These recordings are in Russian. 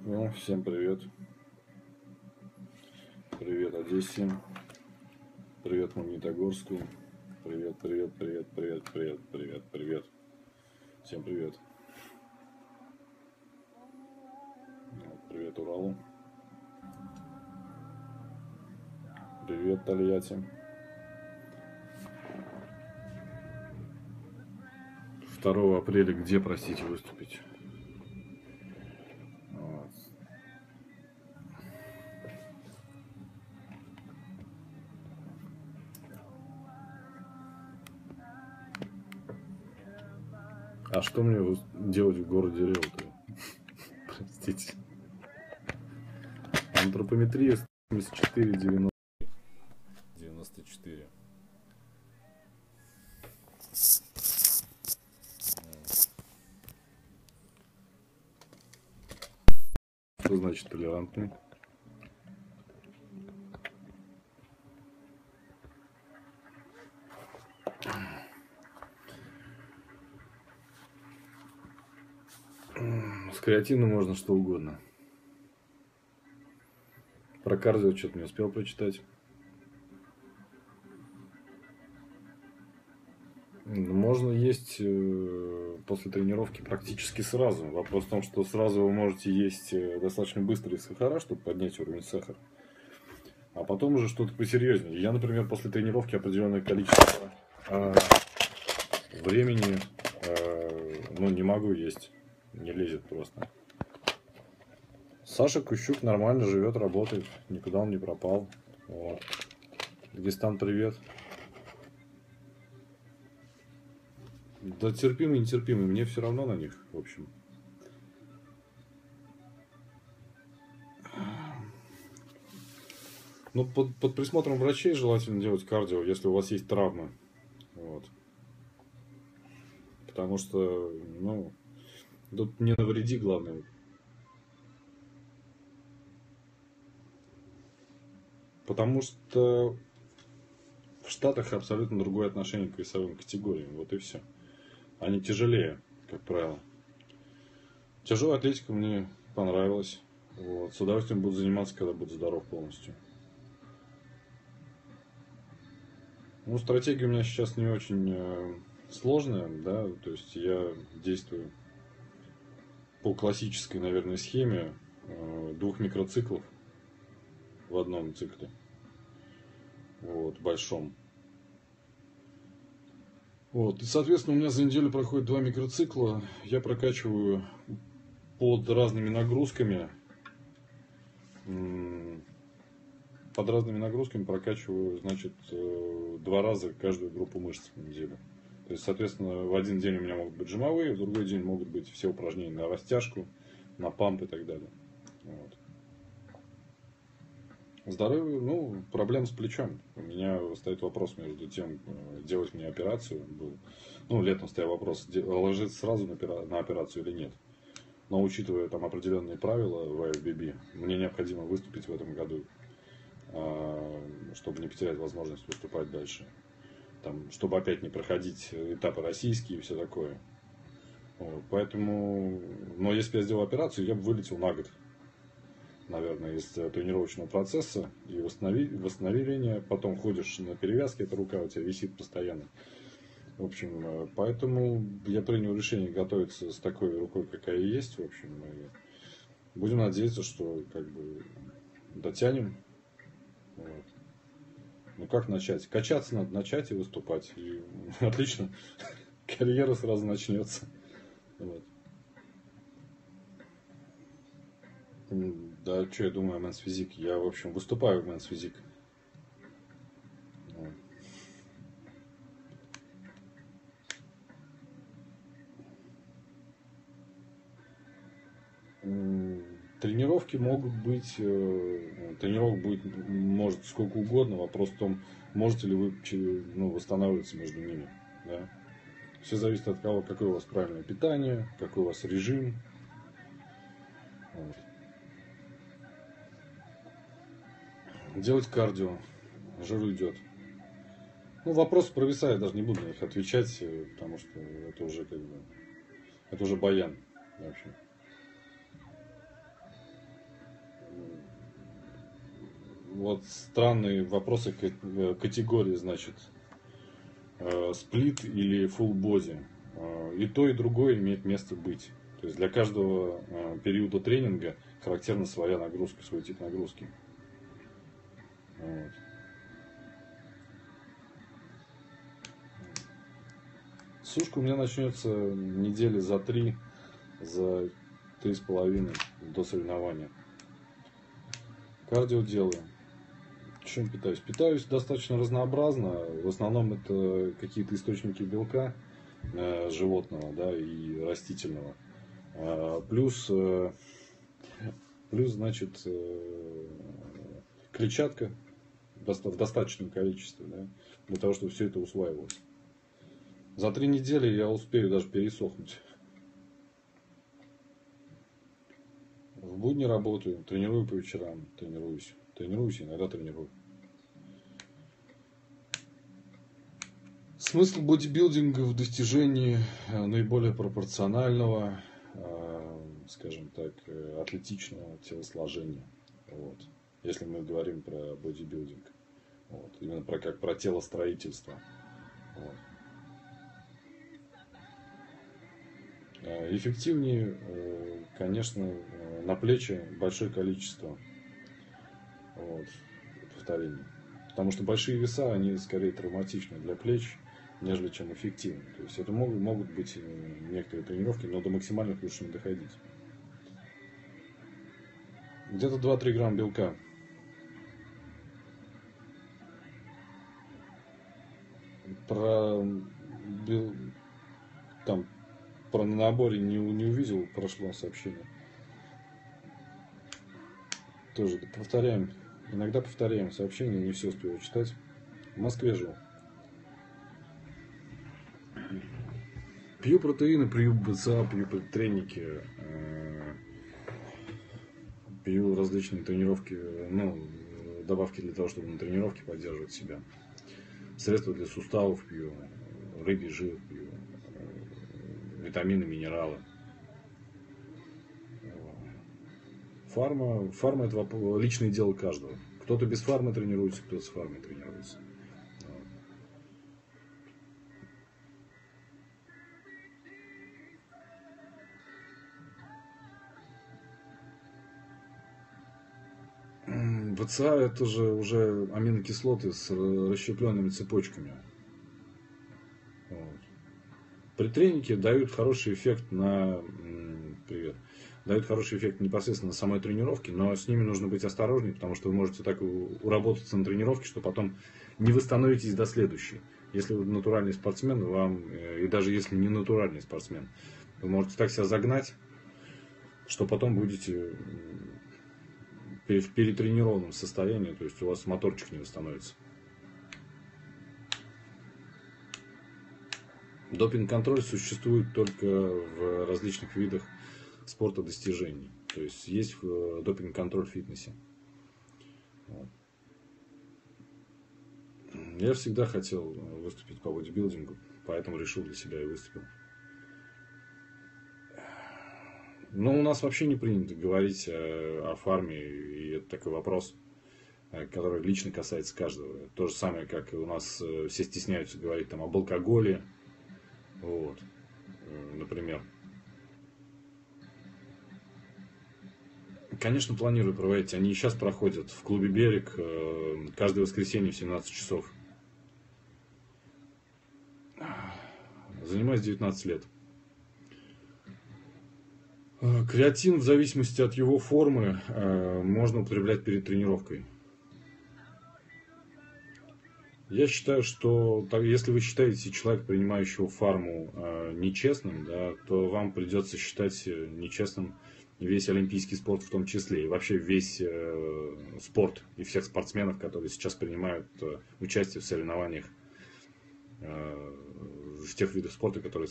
Ну, всем привет. Привет Одессе. Привет Магнитогорску. Привет, привет, привет, привет, привет, привет, привет. Всем привет. Привет Уралу. Привет Тольятти. 2 апреля где, простите, выступить? Вот. А что мне делать в городе Реутове? Простите. Антропометрия 74,90. 94. Что значит толерантный? С креатином можно что угодно. Про кардио что-то не успел прочитать. Можно есть после тренировки практически сразу. Вопрос в том, что сразу вы можете есть достаточно быстрые сахара, чтобы поднять уровень сахара. А потом уже что-то посерьезнее. Я, например, после тренировки определенное количество времени не могу есть. Не лезет просто. Саша Кущук нормально живет, работает. Никуда он не пропал. Вот. Дагестан, привет. Да терпимый, нетерпимый. Мне все равно на них, в общем. Ну, под присмотром врачей желательно делать кардио, если у вас есть травмы. Вот. Потому что, тут не навреди, главное. Потому что в Штатах абсолютно другое отношение к весовым категориям. Вот и все. Они тяжелее, как правило. Тяжелая атлетика мне понравилась. Вот. С удовольствием буду заниматься, когда буду здоров полностью. Ну, стратегия у меня сейчас не очень сложная, да, то есть я действую по классической, наверное, схеме 2 микроциклов в одном цикле, вот, большом. Вот, и, соответственно, у меня за неделю проходит 2 микроцикла, я прокачиваю под разными нагрузками, прокачиваю, значит, 2 раза каждую группу мышц в неделю. То есть, соответственно, в один день у меня могут быть жимовые, в другой день могут быть все упражнения на растяжку, на памп и так далее. Вот. Здоровье, проблем с плечом. У меня стоит вопрос между тем, делать мне операцию. Летом стоял вопрос, ложиться сразу на операцию или нет. Но учитывая там определенные правила в IFBB, мне необходимо выступить в этом году, чтобы не потерять возможность выступать дальше. Там, чтобы опять не проходить этапы российские и все такое. Вот, поэтому, но если бы я сделал операцию, я бы вылетел на год, наверное, из тренировочного процесса и восстановления. Потом ходишь на перевязке, эта рука у тебя висит постоянно. В общем, поэтому я принял решение готовиться с такой рукой, какая есть. В общем, и будем надеяться, что дотянем. Вот. Ну как начать? Качаться надо начать и выступать. И отлично. Карьера сразу начнется. Вот. Да, что я думаю о Men's Physique? Я, в общем, выступаю в Men's Physique. Тренировки могут быть, тренировок будет, может, сколько угодно. Вопрос в том, можете ли вы восстанавливаться между ними. Да? Все зависит от того, какое у вас правильное питание, какой у вас режим. Вот. Делать кардио, жир уйдет. Вопросы провисают, даже не буду на них отвечать, потому что это уже это уже баян. В общем. вот странные вопросы категории, значит, сплит или full body. И то, и другое имеет место быть. То есть для каждого периода тренинга характерна своя нагрузка, свой тип нагрузки. Вот. Сушка у меня начнется недели за 3, за 3,5 до соревнования. Кардио делаю. Чем питаюсь? Питаюсь достаточно разнообразно. В основном это какие-то источники белка животного, да, и растительного. Плюс, значит, клетчатка в достаточном количестве, да, для того, чтобы все это усваивалось. За 3 недели я успею даже пересохнуть. В будни работаю, тренирую по вечерам, тренируюсь, иногда тренирую. Смысл бодибилдинга в достижении наиболее пропорционального, скажем так, атлетичного телосложения. Вот. Если мы говорим про бодибилдинг. Вот. Именно про телостроительство. Вот. Эффективнее, конечно, на плечи большое количество повторений. Потому что большие веса, они скорее травматичны для плеч, нежели чем эффективны. То есть это могут быть некоторые тренировки, но до максимальных лучше не доходить. Где-то 2-3 грамма белка. Про наборе не увидел, прошло сообщение. Тоже повторяем. Иногда повторяем сообщения, не все успеваю читать. В Москве живу. Пью протеины, пью БЦА, пью треники, пью различные тренировки, добавки для того, чтобы на тренировке поддерживать себя. Средства для суставов пью, рыбий жир пью, витамины, минералы. Фарма это личное дело каждого. Кто-то без фармы тренируется, кто-то с фармой тренируется. ВЦА это же уже аминокислоты с расщепленными цепочками. Вот. При тренике дают хороший эффект дают хороший эффект непосредственно на самой тренировке, но с ними нужно быть осторожнее, потому что вы можете так уработаться на тренировке, что потом не восстановитесь до следующей. Если вы натуральный спортсмен, и даже если не натуральный спортсмен, вы можете так себя загнать, что потом будете в перетренированном состоянии, то есть у вас моторчик не восстановится. Допинг-контроль существует только в различных видах спорта достижений. То есть есть допинг-контроль в фитнесе. Вот. Я всегда хотел выступить по бодибилдингу, поэтому решил для себя и выступил. Но у нас вообще не принято говорить о фарме, и это такой вопрос, который лично касается каждого. То же самое, как и у нас все стесняются говорить об алкоголе, вот, например. Конечно, планирую проводить. Они и сейчас проходят в клубе «Берег» каждое воскресенье в 17 часов. Занимаюсь 19 лет. Креатин, в зависимости от его формы, можно употреблять перед тренировкой. Я считаю, что если вы считаете человека, принимающего фарму, нечестным, да, то вам придется считать нечестным весь олимпийский спорт в том числе. И вообще весь спорт и всех спортсменов, которые сейчас принимают участие в соревнованиях в тех видах спорта, которые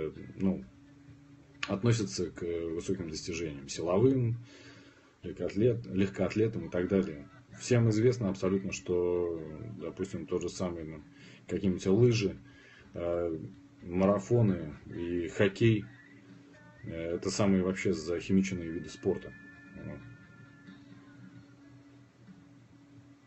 относятся к высоким достижениям, силовым, легкоатлетам и так далее. Всем известно абсолютно, что, допустим, то же самое, какие-нибудь лыжи, марафоны и хоккей – это самые вообще захимиченные виды спорта.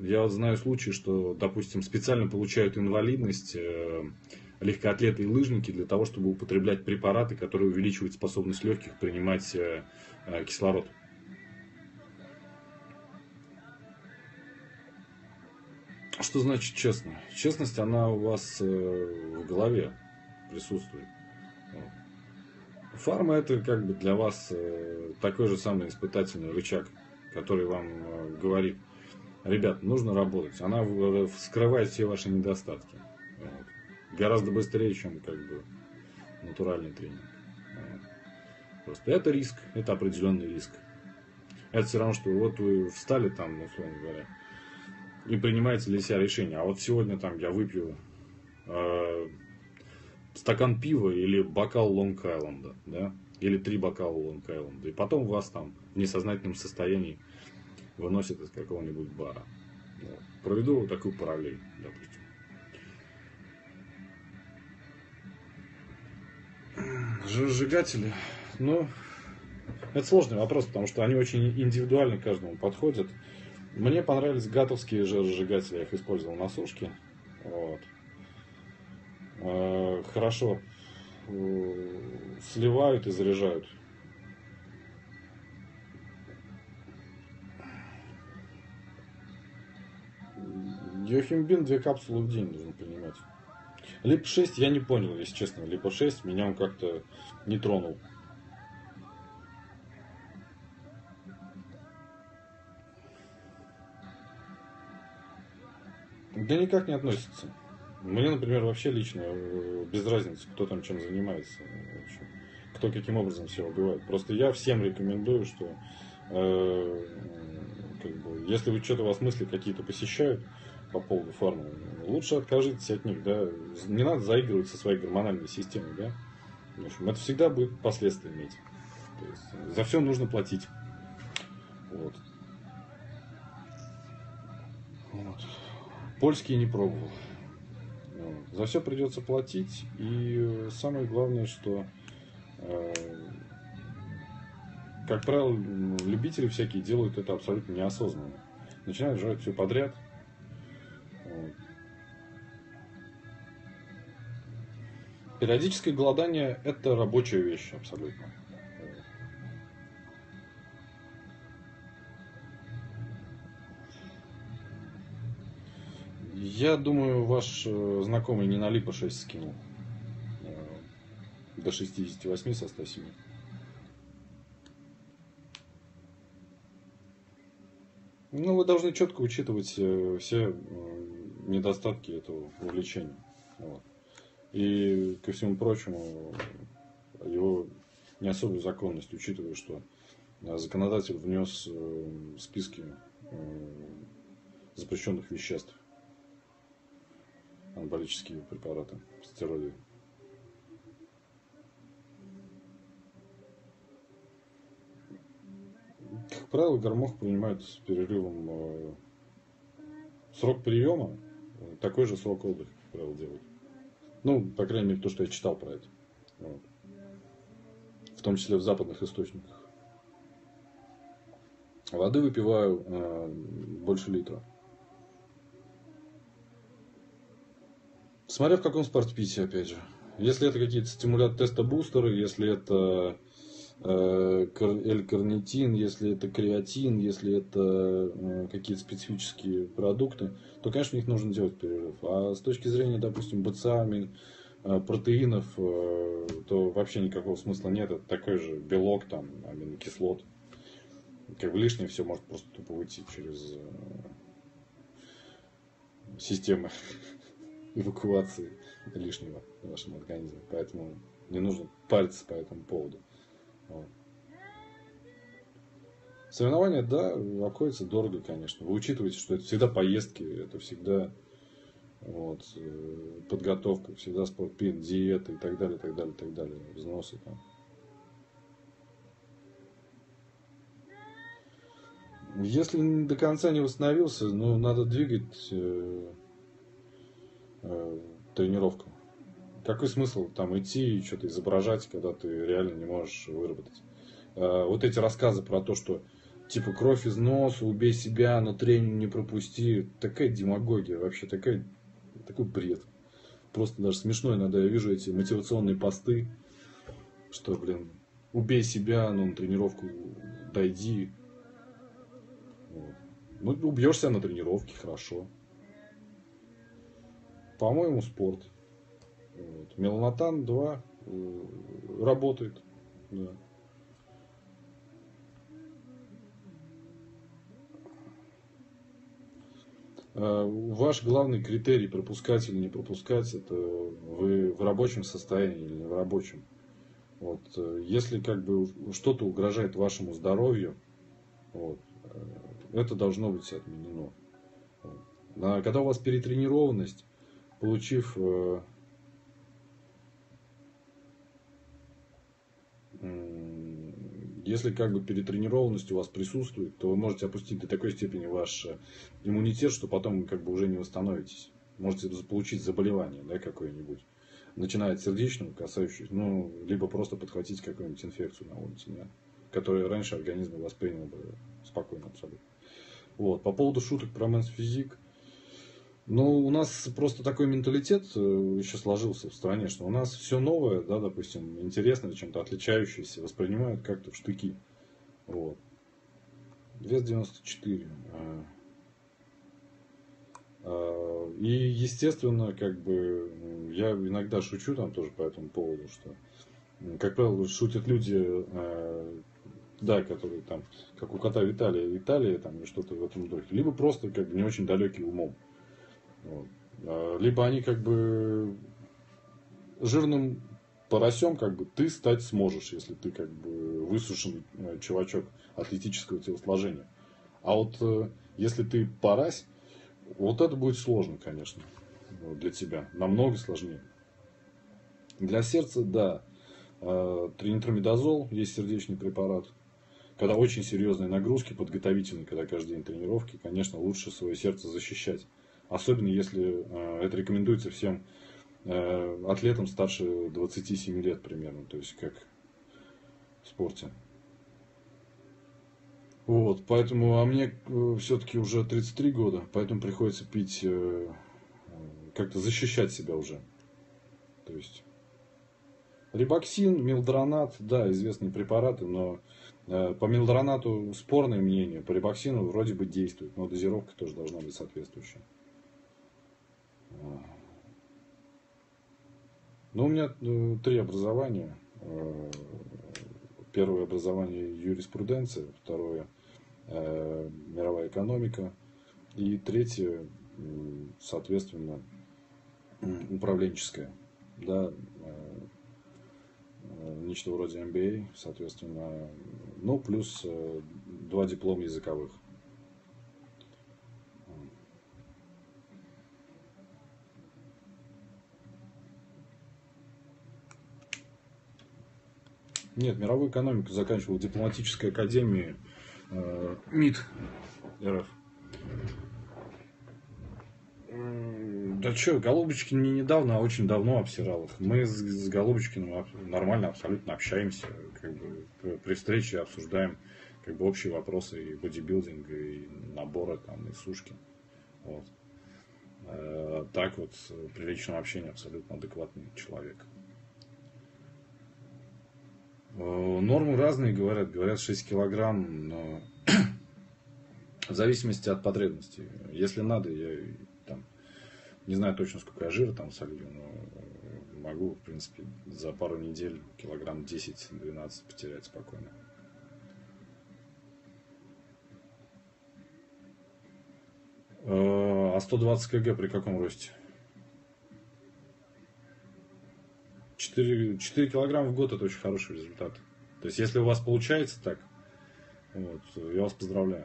Я вот знаю случаи, что, допустим, специально получают инвалидность легкоатлеты и лыжники для того, чтобы употреблять препараты, которые увеличивают способность легких принимать кислород. Что значит честно? Честность, она у вас в голове присутствует. Фарма это как бы для вас такой же самый испытательный рычаг, который вам говорит: ребят, нужно работать. Она вскрывает все ваши недостатки. Вот. Гораздо быстрее, чем как бы натуральный тренинг. Вот. Просто это риск, это определенный риск. Это все равно, что вот вы встали там, условно говоря, и принимаете для себя решение. А вот сегодня там я выпью стакан пива или бокал Лонг-Айленда, да? Или 3 бокала Лонг-Айленда. И потом вас там в несознательном состоянии выносят из какого-нибудь бара. Вот. Проведу вот такую параллель, допустим. Жиросжигатели, ну, это сложный вопрос, потому что они очень индивидуально к каждому подходят. Мне понравились гатовские жиросжигатели, я их использовал на сушке. Вот. Хорошо сливают и заряжают. Йохимбин 2 капсулы в день нужно принимать. Лип-6 я не понял, если честно. Липо-6 меня он как-то не тронул. Да никак не относится. Мне, например, вообще лично без разницы, кто там чем занимается. В общем, кто каким образом себя убивает. Просто я всем рекомендую, что как бы, если вы что-то, у вас мысли какие-то посещают по поводу фармы, лучше откажитесь от них. Да? Не надо заигрывать со своей гормональной системой. Да? В общем, это всегда будет последствия иметь. То есть, за все нужно платить. Вот. Вот. Польские не пробовал. За все придется платить. И самое главное, что, как правило, любители всякие делают это абсолютно неосознанно. Начинают жрать все подряд. Периодическое голодание – это рабочая вещь абсолютно. Я думаю, ваш знакомый не на Липо-6 скинул. До 68 со 107. Ну, вы должны четко учитывать все недостатки этого увлечения. Вот. И, ко всему прочему, его не особую законность, учитывая, что законодатель внес списки запрещенных веществ. Анаболические препараты, стероиды. Как правило, гормох принимают с перерывом. Срок приема такой же срок отдыха, как правило, делают. Ну, по крайней мере, то, что я читал про это. Вот. В том числе в западных источниках. Воды выпиваю больше литра. Смотря в каком спортпите, опять же. Если это какие-то тестобустеры, если это L-карнитин, если это креатин, если это какие-то специфические продукты, то, конечно, их нужно делать перерыв. А с точки зрения, допустим, БЦА, протеинов, то вообще никакого смысла нет. Это такой же белок, там, аминокислот. Как бы лишнее все может просто тупо выйти через системы эвакуации лишнего в вашем организме. Поэтому не нужно париться по этому поводу. Вот. Соревнования, да, обходятся дорого, конечно. Вы учитываете, что это всегда поездки, это всегда вот, подготовка, всегда спортпит, диета и так далее, так далее, так далее, взносы там. Если до конца не восстановился, ну, надо двигать тренировку. Какой смысл там идти и что-то изображать, когда ты реально не можешь выработать? Вот эти рассказы про то, что типа кровь из носа, убей себя, но тренинг не пропусти. Такая демагогия вообще, такой бред. Просто даже смешно иногда я вижу эти мотивационные посты, что, блин, убей себя, ну, на тренировку дойди. Вот. Ну, убьешься на тренировке, хорошо. По-моему, спорт. Вот. Меланотан 2 работает. Да. Ваш главный критерий пропускать или не пропускать, это вы в рабочем состоянии или не в рабочем. Вот. Если как бы что-то угрожает вашему здоровью, вот, это должно быть отменено. Вот. Когда у вас перетренированность, получив если как бы перетренированность у вас присутствует, то вы можете опустить до такой степени ваш иммунитет, что потом как бы уже не восстановитесь. Можете получить заболевание, да, какое-нибудь. Начиная от сердечного, касающегося, ну, либо просто подхватить какую-нибудь инфекцию на улице, да, которую раньше организм воспринял бы спокойно абсолютно. Вот. По поводу шуток про Men's Physique. Ну, у нас просто такой менталитет еще сложился в стране, что у нас все новое, да, допустим, интересное, чем-то отличающееся, воспринимают как-то в штыки. Вот. Вес 94. И, естественно, как бы, я иногда шучу там тоже по этому поводу, что, как правило, шутят люди, да, которые там, как у кота Виталия, там, или что-то в этом духе, либо просто как бы не очень далекие умом. Вот. Либо они как бы жирным поросем как бы ты стать сможешь, если ты как бы высушенный чувачок атлетического телосложения. А вот если ты порась, вот это будет сложно, конечно, для тебя. Намного сложнее. Для сердца, да. Тринитромидазол есть сердечный препарат. Когда очень серьезные нагрузки подготовительные, когда каждый день тренировки, конечно, лучше свое сердце защищать. Особенно если это рекомендуется всем атлетам старше 27 лет примерно, то есть как в спорте. Вот, поэтому, а мне все-таки уже 33 года, поэтому приходится пить, как-то защищать себя уже. То есть рибоксин, милдронат, да, известные препараты, но по милдронату спорное мнение, по рибоксину вроде бы действует, но дозировка тоже должна быть соответствующая. Ну, у меня 3 образования. Первое образование юриспруденция, второе мировая экономика и третье, соответственно, управленческое. Да, нечто вроде MBA, соответственно, ну, плюс 2 диплома языковых. Нет, мировую экономику заканчивал в дипломатической академии МИД РФ. Да что, Голубочкин не недавно, а очень давно обсирал их. Мы с Голубочкиным нормально абсолютно общаемся. Как бы, при встрече обсуждаем как бы, общие вопросы и бодибилдинга, и набора, там, и сушки. Вот. Так вот, при личном общении абсолютно адекватный человек. Нормы разные, говорят 6 килограмм, но в зависимости от потребностей. Если надо, я там, не знаю точно, сколько я жира там солью, но могу, в принципе, за пару недель килограмм 10-12 потерять спокойно. А 120 кг при каком росте? 4 килограмма в год — это очень хороший результат. То есть, если у вас получается так, вот, я вас поздравляю.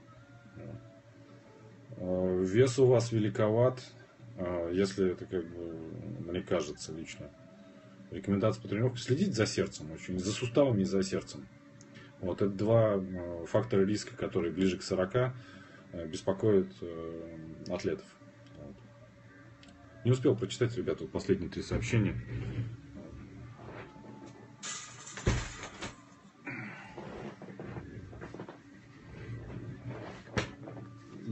Вес у вас великоват, если это, как бы, мне кажется лично. Рекомендация по тренировке: следить за сердцем очень, не за суставами, не за сердцем. Вот это 2 фактора риска, которые ближе к 40 беспокоят атлетов. Вот. Не успел прочитать, ребята, последние 3 сообщения.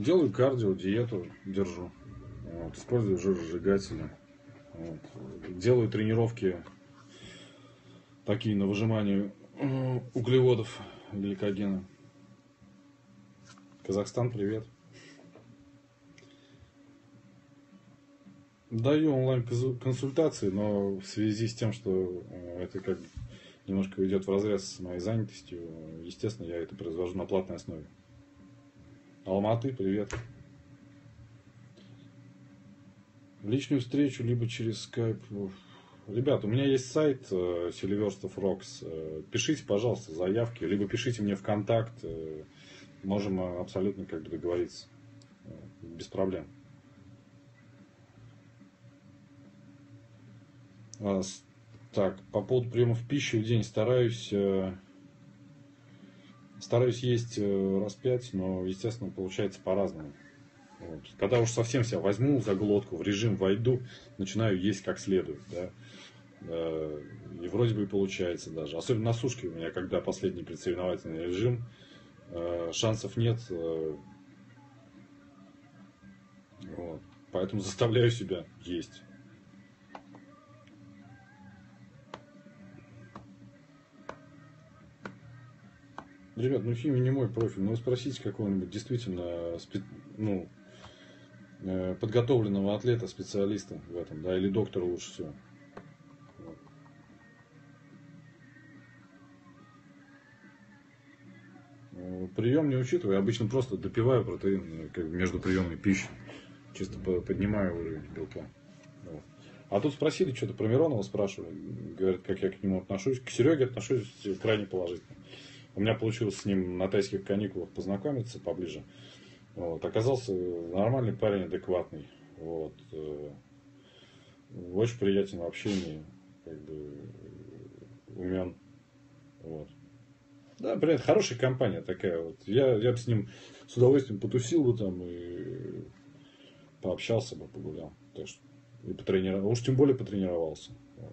Делаю кардио, диету держу. Вот, использую жиросжигатели. Вот. Делаю тренировки такие на выжимание углеводов, гликогена. Казахстан, привет. Даю онлайн-консультации, но в связи с тем, что это как немножко идет вразрез с моей занятостью, естественно, я это произвожу на платной основе. Алматы, привет. Личную встречу, либо через скайп. Ребят, у меня есть сайт Silverst of Rocks. Пишите, пожалуйста, заявки, либо пишите мне в контакт. Можем абсолютно как бы договориться. Без проблем. Так, по поводу приемов пищи в день стараюсь есть раз 5, но, естественно, получается по-разному. Вот. Когда уж совсем себя возьму за глотку, в режим войду, начинаю есть как следует. Да? И вроде бы и получается даже. Особенно на сушке у меня, когда последний предсоревновательный режим, шансов нет. Вот. Поэтому заставляю себя есть. Ребят, ну химия не мой профиль, но вы спросите какого-нибудь действительно подготовленного атлета, специалиста в этом, да, или доктора лучше всего. Прием не учитываю, обычно просто допиваю протеин как бы между приемами пищи, чисто поднимаю уровень белка. Вот. А тут спросили что-то про Миронова, спрашивали, говорят, как я к нему отношусь. К Сереге отношусь крайне положительно. У меня получилось с ним на тайских каникулах познакомиться поближе. Вот. Оказался нормальный парень, адекватный. Вот. Очень приятен в общении, как бы умен. Вот. Да, привет, хорошая компания такая. Вот. Я бы с ним с удовольствием потусил бы там и пообщался бы, погулял. Так что, и потренировал. Уж тем более потренировался. Вот.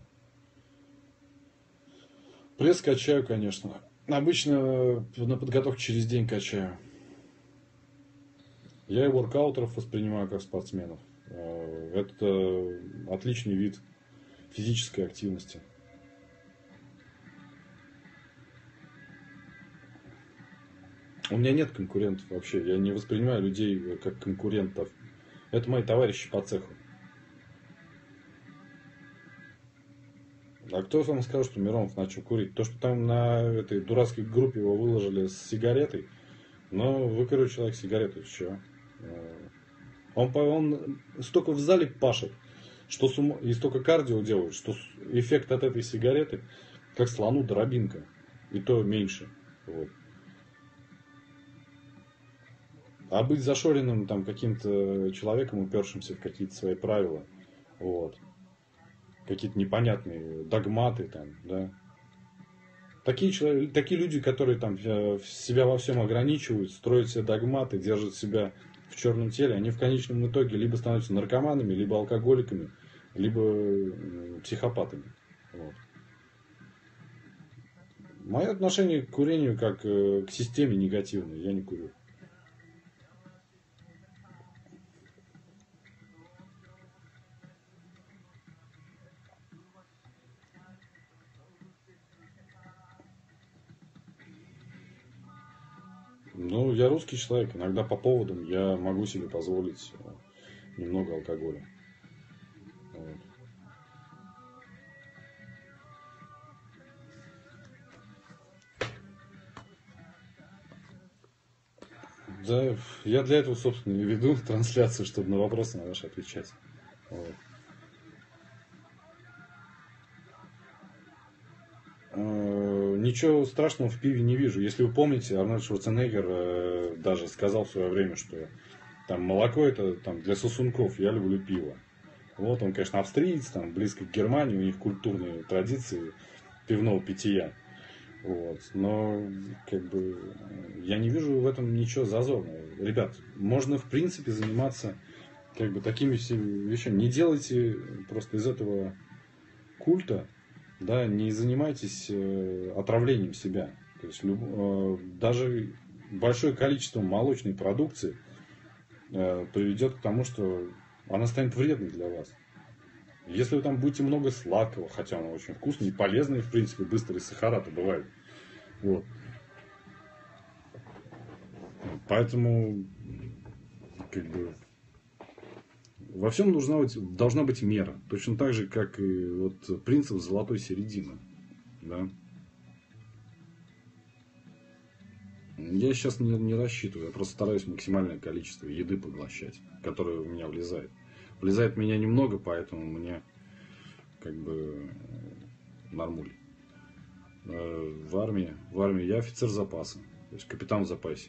Пресс качаю, конечно. Обычно на подготовке через день качаю. Я и воркаутеров воспринимаю как спортсменов. Это отличный вид физической активности. У меня нет конкурентов вообще. Я не воспринимаю людей как конкурентов. Это мои товарищи по цеху. А кто вам сказал, что Миронов начал курить? То, что там на этой дурацкой группе его выложили с сигаретой. Но выкурил человек сигарету, все. Он столько в зале пашет, что и столько кардио делает, что эффект от этой сигареты, как слону дробинка. И то меньше. Вот. А быть зашоренным там каким-то человеком, упершимся в какие-то свои правила, вот, какие-то непонятные догматы там, да. Такие люди, которые там себя во всем ограничивают, строят себе догматы, держат себя в черном теле, они в конечном итоге либо становятся наркоманами, либо алкоголиками, либо психопатами. Вот. Мое отношение к курению как к системе негативное, я не курю. Ну, я русский человек, иногда по поводам я могу себе позволить немного алкоголя. Вот. Да, я для этого, собственно, и веду трансляцию, чтобы на вопросы на ваши отвечать. Вот. Ничего страшного в пиве не вижу. Если вы помните, Арнольд Шварценеггер даже сказал в свое время, что там молоко это там, для сосунков, я люблю пиво. Вот он, конечно, австриец, там, близко к Германии, у них культурные традиции пивного питья. Вот. Но как бы я не вижу в этом ничего зазорного. Ребят, можно в принципе заниматься как бы такими вещами. Не делайте просто из этого культа, да, не занимайтесь отравлением себя. То есть даже большое количество молочной продукции приведет к тому, что она станет вредной для вас. Если вы там будете много сладкого, хотя оно очень вкусное и полезное, в принципе, быстрые сахара-то бывают. Вот. Поэтому, как бы, во всем должна быть мера. Точно так же, как и вот принцип золотой середины. Да? Я сейчас не рассчитываю, я просто стараюсь максимальное количество еды поглощать, которое у меня влезает. Влезает в меня немного, поэтому мне как бы нормуль. В армии я офицер запаса, то есть капитан в запасе.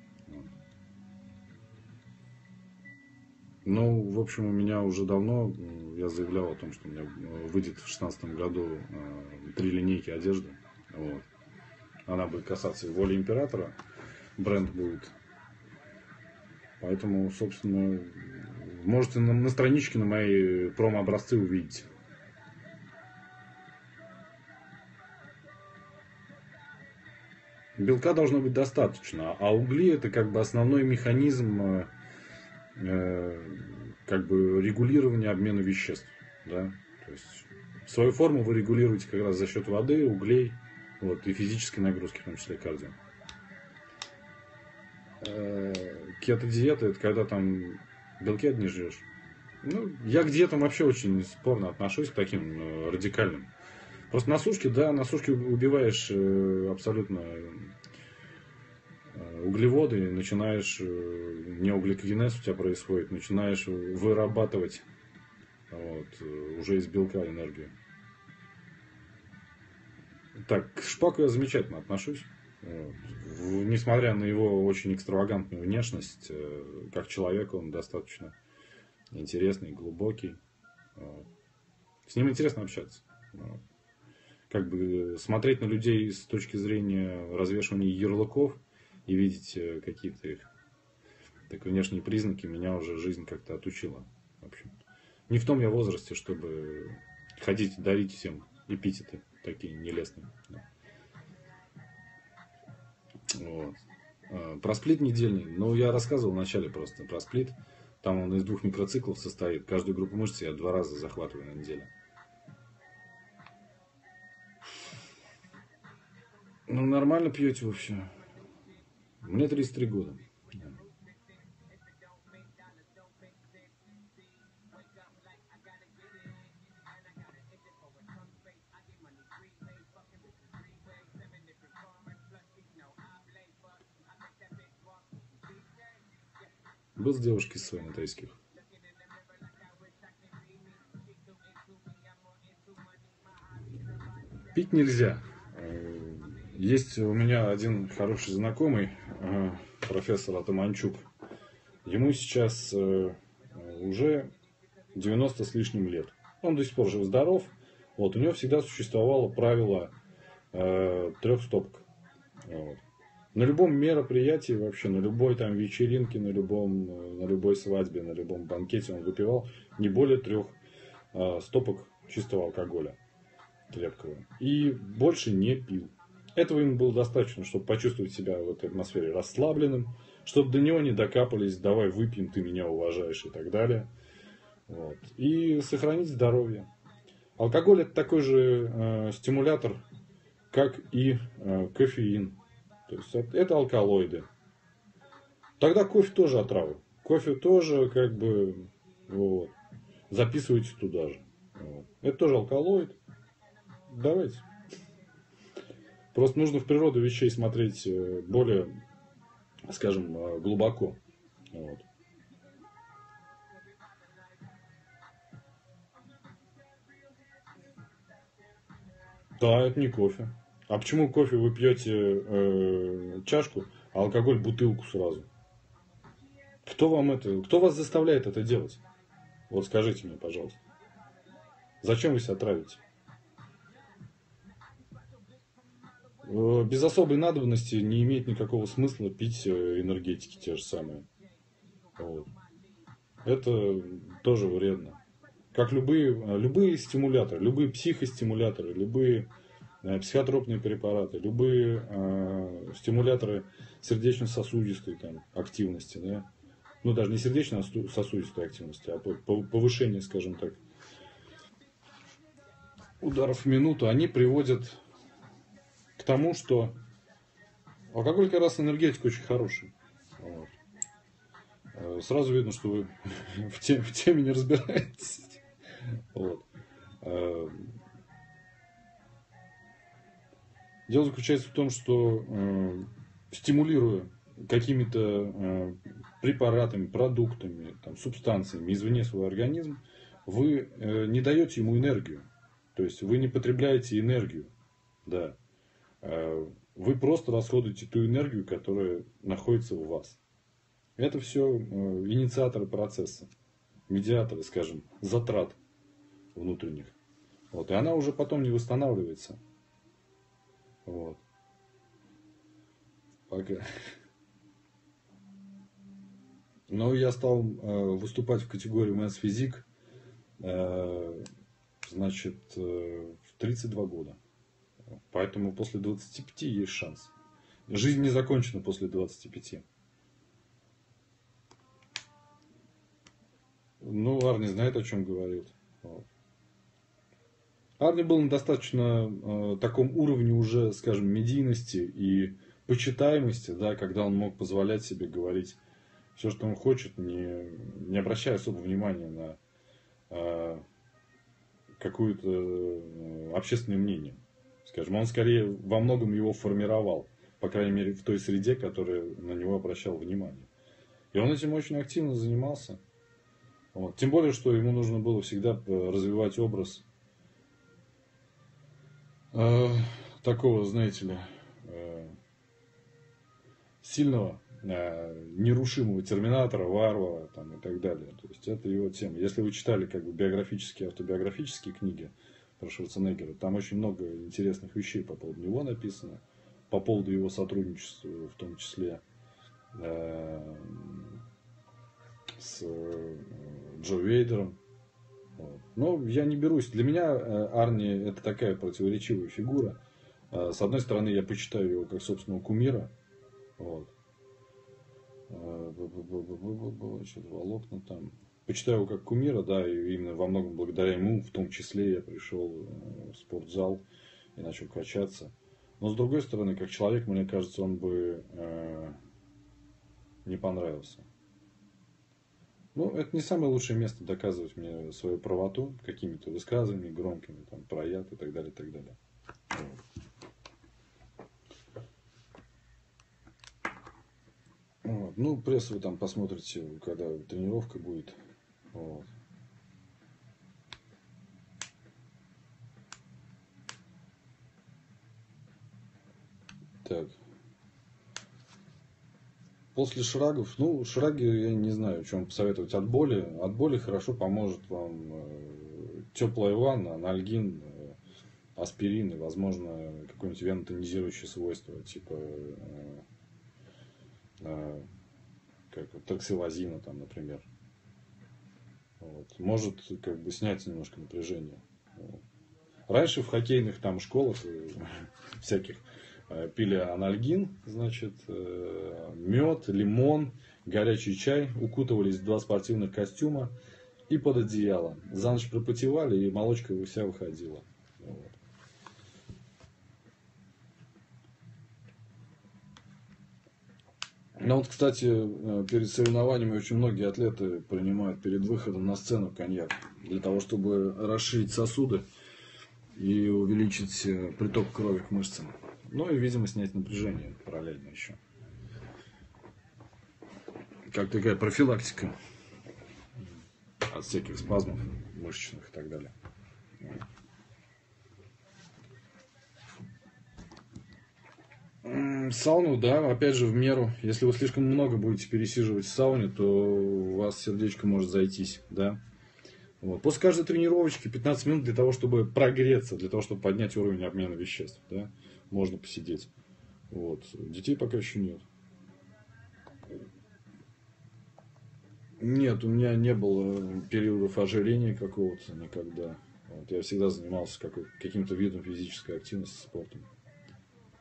Ну, в общем, у меня уже давно, я заявлял о том, что у меня выйдет в 2016 году 3 линейки одежды. Вот. Она будет касаться воли императора, бренд будет. Поэтому, собственно, можете на страничке на мои промо-образцы увидеть. Белка должно быть достаточно, а угли это как бы основной механизм как бы регулирования обмена веществ. Да? То есть свою форму вы регулируете как раз за счет воды, углей, вот, и физической нагрузки, в том числе кардио. Кето-диета это когда там белки одни жрешь. Ну, я к диетам вообще очень спорно отношусь, к таким радикальным. Просто на сушке, да, на сушке убиваешь абсолютно углеводы, начинаешь, неогликогенез у тебя происходит, начинаешь вырабатывать вот, уже из белка энергию. Так, к шпаку я замечательно отношусь. Вот. Несмотря на его очень экстравагантную внешность, как человек он достаточно интересный, глубокий. Вот. С ним интересно общаться. Вот. Как бы смотреть на людей с точки зрения развешивания ярлыков и видеть какие-то их так, внешние признаки, меня уже жизнь как-то отучила. В общем, не в том я возрасте, чтобы ходить и дарить всем эпитеты такие нелестные. Вот. Про сплит недельный. Ну, я рассказывал вначале просто про сплит. Там он из 2 микроциклов состоит. Каждую группу мышц я 2 раза захватываю на неделю. Ну, нормально пьете вы все. Мне 33 года. Был с девушкой своей на тайских. Пить нельзя. Есть у меня один хороший знакомый, профессор Атаманчук. Ему сейчас уже 90 с лишним лет. Он до сих пор жив-здоров. Вот, у него всегда существовало правило 3 стопок. Вот. На любом мероприятии, вообще, на любой там вечеринке, на любой свадьбе, на любом банкете он выпивал не более 3 стопок чистого алкоголя крепкого. И больше не пил. Этого ему было достаточно, чтобы почувствовать себя в этой атмосфере расслабленным, чтобы до него не докапались, давай выпьем, ты меня уважаешь и так далее. Вот. И сохранить здоровье. Алкоголь это такой же стимулятор, как и кофеин. То есть это алкалоиды. Тогда кофе тоже отрава. Кофе тоже как бы вот, записывайте туда же. Вот. Это тоже алкалоид. Давайте. Просто нужно в природу вещей смотреть более, скажем, глубоко. Вот. Да, это не кофе. А почему кофе вы пьете чашку, а алкоголь бутылку сразу? Кто вас заставляет это делать? Вот скажите мне, пожалуйста. Зачем вы себя травите? Без особой надобности не имеет никакого смысла пить энергетики те же самые. Вот. Это тоже вредно. Как любые стимуляторы, любые психостимуляторы, любые психотропные препараты, любые стимуляторы сердечно-сосудистой там, активности, да, ну даже не сердечно-сосудистой активности, а повышение, скажем так, ударов в минуту, они приводят к тому, что алкоголь как раз энергетика очень хороший. Вот. Сразу видно, что вы в теме не разбираетесь. Вот. Дело заключается в том, что стимулируя какими-то препаратами, продуктами, там, субстанциями извне свой организм, вы не даете ему энергию. То есть вы не потребляете энергию. Да. Вы просто расходуете ту энергию, которая находится у вас. Это все инициаторы процесса, медиаторы, скажем, затрат внутренних. Вот. И она уже потом не восстанавливается. Вот. Пока. Но я стал выступать в категории Men's Physique, значит, в 32 года. Поэтому после 25 есть шанс. Жизнь не закончена после 25. Ну, Арни знает, о чем говорит. Вот. Арни был на достаточно таком уровне уже, скажем, медийности и почитаемости, да, когда он мог позволять себе говорить все, что он хочет, не обращая особого внимания на какое-то общественное мнение. Скажем, он скорее во многом его формировал, по крайней мере, в той среде, которая на него обращала внимание. И он этим очень активно занимался. Вот. Тем более, что ему нужно было всегда развивать образ такого, знаете ли, сильного, нерушимого терминатора, варвара там, и так далее. То есть это его тема. Если вы читали как бы биографические, автобиографические книги про Шварценеггера, там очень много интересных вещей по поводу него написано, по поводу его сотрудничества, в том числе с Джо Вейдером. Вот. Но я не берусь. Для меня Арни это такая противоречивая фигура. С одной стороны, я почитаю его как собственного кумира. Вот. Что-то волокна там. Почитаю его как кумира, да, и именно во многом благодаря ему, в том числе, я пришел в спортзал и начал качаться. Но с другой стороны, как человек, мне кажется, он бы не понравился. Ну, это не самое лучшее место доказывать мне свою правоту какими-то высказываниями громкими, там, про яд и так далее, и так далее. Вот. Ну, пресс вы там посмотрите, когда тренировка будет. Вот. Так. После шрагов, ну, шраги, я не знаю, что вам посоветовать от боли. От боли хорошо поможет вам теплая ванна, анальгин, аспирин и, возможно, какое-нибудь венотонизирующее свойство, типа как троксилазина, там, например. Вот. Может как бы снять немножко напряжение. Вот. Раньше в хоккейных там школах всяких пили анальгин, значит, мед, лимон, горячий чай, укутывались в 2 спортивных костюма и под одеяло. За ночь пропотевали, и молочка вся выходила. Вот. Ну вот, кстати, перед соревнованиями очень многие атлеты принимают перед выходом на сцену коньяк для того, чтобы расширить сосуды и увеличить приток крови к мышцам. Ну и, видимо, снять напряжение параллельно еще. Как такая профилактика от всяких спазмов мышечных и так далее. Сауну, да, опять же, в меру. Если вы слишком много будете пересиживать в сауне, то у вас сердечко может зайтись, да. Вот. После каждой тренировочки 15 минут для того, чтобы прогреться, для того, чтобы поднять уровень обмена веществ, да, можно посидеть. Вот. Детей пока еще нет. Нет, у меня не было периодов ожирения какого-то никогда. Вот. Я всегда занимался каким-то видом физической активности, спортом.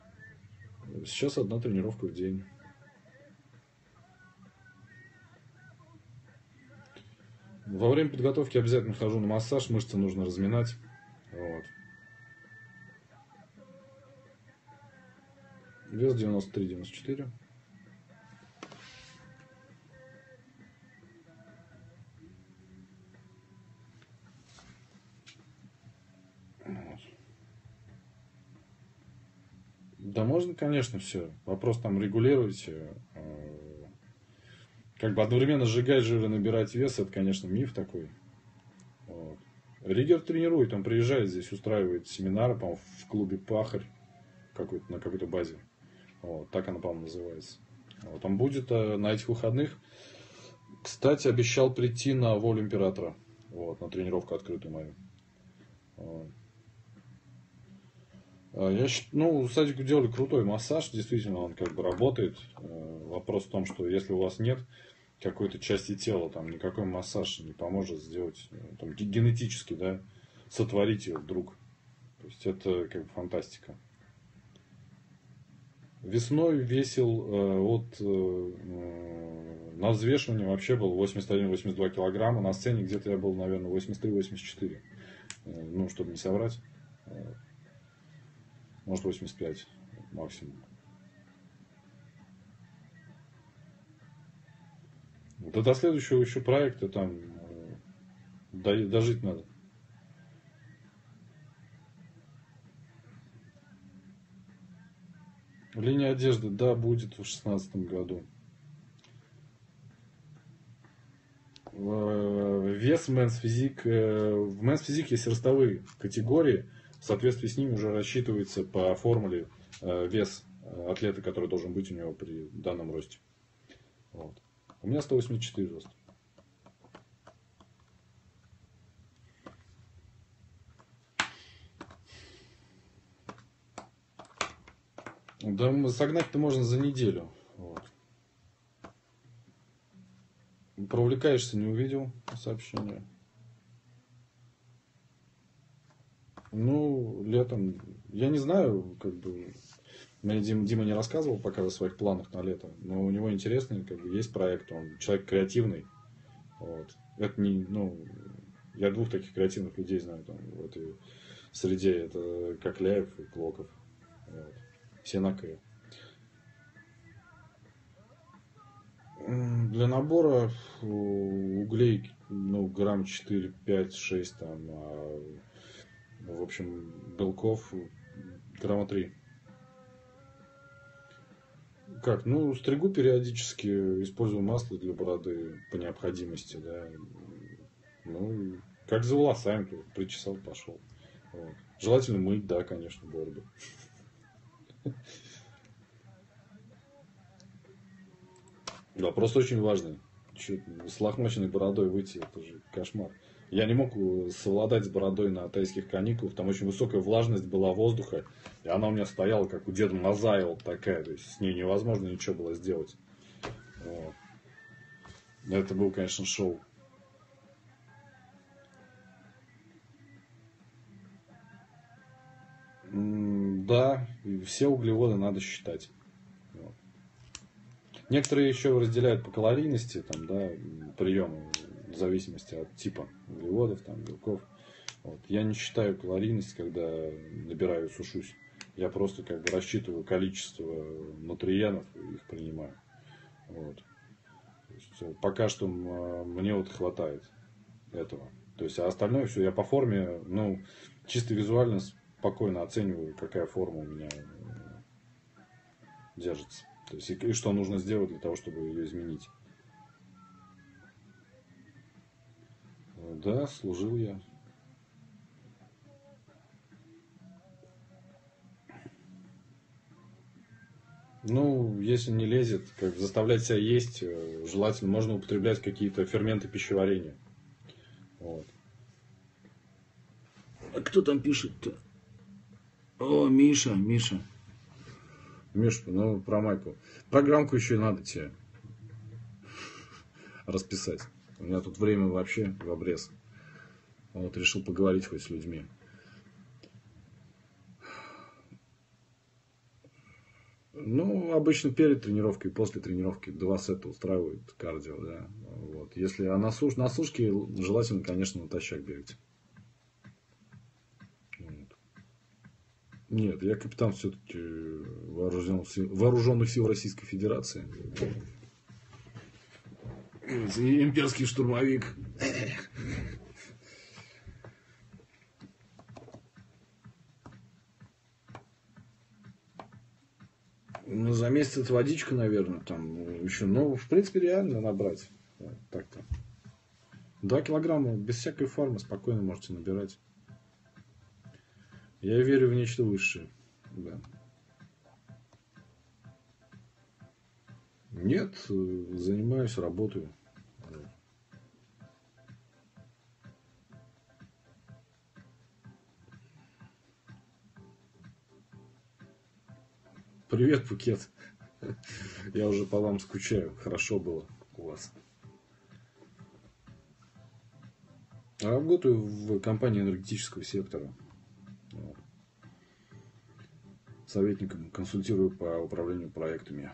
Сейчас 1 тренировка в день. Во время подготовки обязательно хожу на массаж, мышцы нужно разминать. Вот. Вес 93-94. Вот. Да можно, конечно, все. Вопрос там регулировать. Как бы одновременно сжигать жир и набирать вес, это, конечно, миф такой. Вот. Ригер тренирует, он приезжает здесь, устраивает семинары, по-моему, в клубе «Пахарь» на какой-то базе. Вот, так она, по-моему, называется. Вот, он будет на этих выходных. Кстати, обещал прийти на волю императора. Вот, на тренировку открытую мою. Вот. Садику делали крутой массаж, действительно, он как бы работает. Вопрос в том, что если у вас нет какой-то части тела, там никакой массаж не поможет сделать, там, генетически, да, сотворить ее вдруг. То есть это как бы фантастика. Весной весил на взвешивании вообще был 81-82 килограмма. На сцене где-то я был, наверное, 83-84. Ну, чтобы не соврать. Может, 85 максимум. Вот до следующего еще проекта там дожить надо. Линия одежды, да, будет в 2016 году. Вес Men's Physique. В Men's Physique есть ростовые категории. В соответствии с ними уже рассчитывается по формуле вес атлета, который должен быть у него при данном росте. Вот. У меня 184 рост. Да, согнать-то можно за неделю. Вот. Про увлекаешься не увидел сообщение. Ну, летом, я не знаю, как бы, мне Дима не рассказывал пока о своих планах на лето, но у него интересный, как бы, есть проект, он человек креативный. Вот. Это не, я двух таких креативных людей знаю там, в этой среде, это Кокляев и Клоков. Вот. Все на К. Для набора углей, грамм 4, 5, 6 там, в общем, белков грамма 3. Как? Стригу периодически, использую масло для бороды по необходимости, да. Как за волосами, причесал, пошел. Вот. Желательно мыть, да, конечно, бороду. Вопрос очень важный. С лохмаченной бородой выйти, это же кошмар. Я не мог совладать с бородой на тайских каникулах. Там очень высокая влажность была воздуха. И она у меня стояла, как у Деда Мазая, вот такая. То есть с ней невозможно ничего было сделать. Вот. Это был, конечно, шоу. Да, все углеводы надо считать. Вот. Некоторые еще разделяют по калорийности, там, да, приемы, в зависимости от типа углеводов, там, белков. Вот. Я не считаю калорийность, когда набираю, сушусь. Я просто как бы рассчитываю количество нутриентов и их принимаю. Вот. То есть, пока что мне вот хватает этого. То есть, а остальное все я по форме, чисто визуально спокойно оцениваю, какая форма у меня держится. То есть, и что нужно сделать для того, чтобы ее изменить. Да, служил я. Если не лезет, как заставлять себя есть, желательно можно употреблять какие-то ферменты пищеварения. Вот. А кто там пишет-то? О, Миша. Миша, про майку. Программку еще и надо тебе расписать. У меня тут время вообще в обрез. Вот решил поговорить хоть с людьми. Ну, обычно перед тренировкой и после тренировки 2 сета устраивают кардио, да. Вот. Если на сушке желательно, конечно, натощак бегать. Вот. Нет, я капитан все-таки вооруженных сил Российской Федерации. Имперский штурмовик. Ну, за месяц водичку, наверное, там еще. Ну, в принципе, реально набрать. Так-то. 2 килограмма без всякой формы спокойно можете набирать. Я верю в нечто высшее. Да. Нет, занимаюсь, работаю. Привет, Пукет. Я уже по вам скучаю. Хорошо было у вас. Работаю в компании энергетического сектора. Советником, консультирую по управлению проектами.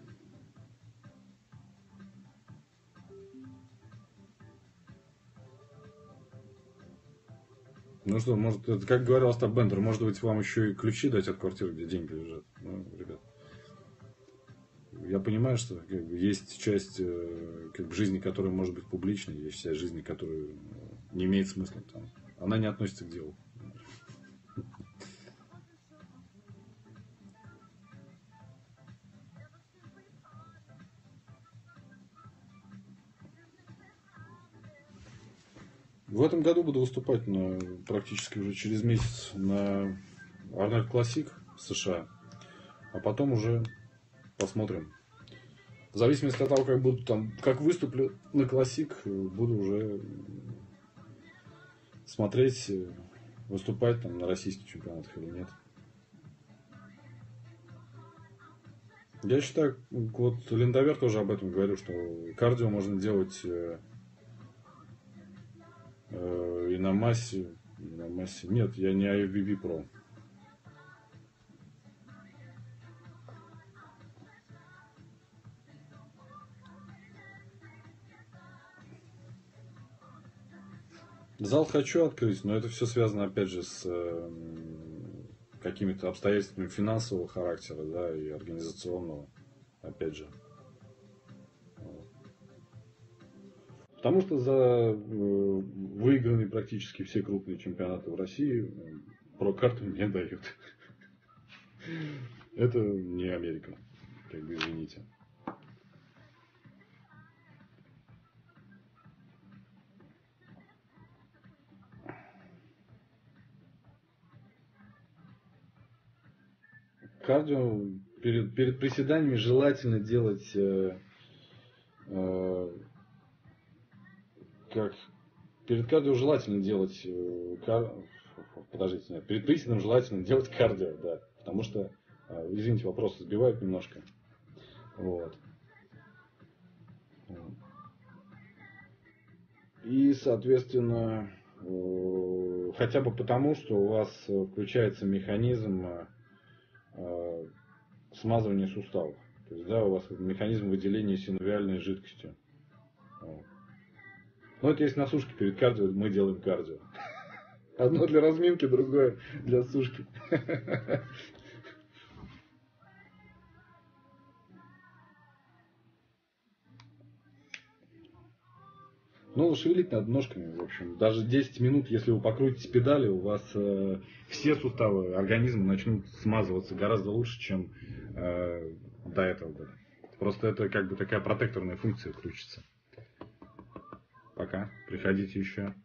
Ну что, может, это, как говорил Остап Бендер, может быть, вам еще и ключи дать от квартиры, где деньги лежат. Ну, ребят, я понимаю, что как бы, есть часть как бы, жизни, которая может быть публичной, есть часть жизни, которая не имеет смысла. Там. Она не относится к делу. В этом году буду выступать практически уже через месяц на Arnold Classic в США. А потом уже посмотрим. В зависимости от того, как выступлю на Classic, буду уже смотреть, выступать там на российских чемпионатах или нет. Я считаю, вот Линдовер тоже об этом говорил, что кардио можно делать и на массе. Нет, я не IFBB Pro. Зал хочу открыть, но это все связано, опять же, с какими-то обстоятельствами финансового характера, да, и организационного, опять же. Потому что за выигранные практически все крупные чемпионаты в России про-карту не дают. Это не Америка, как бы извините. Кардио перед приседаниями желательно делать перед кардио желательно делать подождите, нет, перед приседом желательно делать кардио, да, потому что извините, вопросы сбивают немножко. Вот. И, соответственно, хотя бы потому, что у вас включается механизм смазывания суставов. То есть, да, у вас механизм выделения синовиальной жидкости. Но это есть на сушке перед кардио, мы делаем кардио. Одно для разминки, другое для сушки. Ну, шевелить надо ножками, в общем. Даже 10 минут, если вы покрутите педали, у вас все суставы организма начнут смазываться гораздо лучше, чем до этого. Просто это как бы такая протекторная функция включится. Пока. Приходите еще.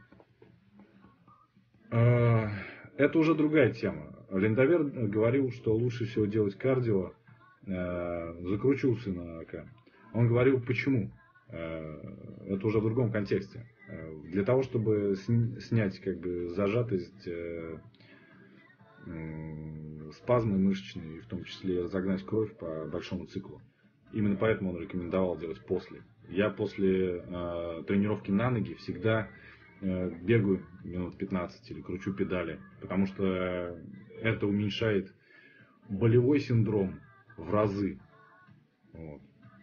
Это уже другая тема. Линдовер говорил, что лучше всего делать кардио. Закручился на АК. Он говорил, почему. Это уже в другом контексте. Для того, чтобы снять как бы зажатость, спазмы мышечные, в том числе разогнать кровь по большому циклу. Именно поэтому он рекомендовал делать после. Я после тренировки на ноги всегда бегаю минут 15 или кручу педали, потому что это уменьшает болевой синдром в разы. Вот.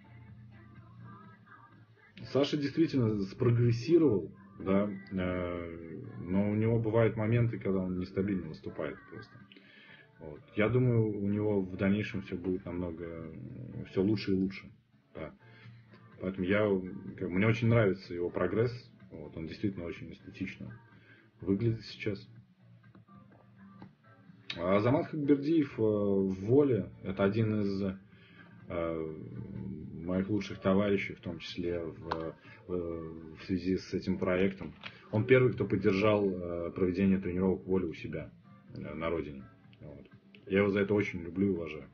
Саша действительно спрогрессировал, да, но у него бывают моменты, когда он нестабильно выступает просто. Вот. Я думаю, у него в дальнейшем все будет намного все лучше и лучше. Да. Поэтому мне очень нравится его прогресс. Вот. Он действительно очень эстетично выглядит сейчас. А Азамат Хакбердиев в воле — это один из моих лучших товарищей, в том числе в связи с этим проектом. Он первый, кто поддержал проведение тренировок в воле у себя на родине. Вот. Я его за это очень люблю и уважаю.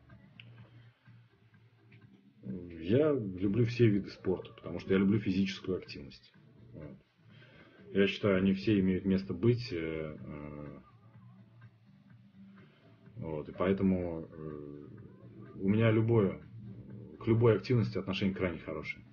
Я люблю все виды спорта, потому что я люблю физическую активность. Вот. Я считаю, они все имеют место быть. Вот, и поэтому у меня к любой активности отношение крайне хорошее.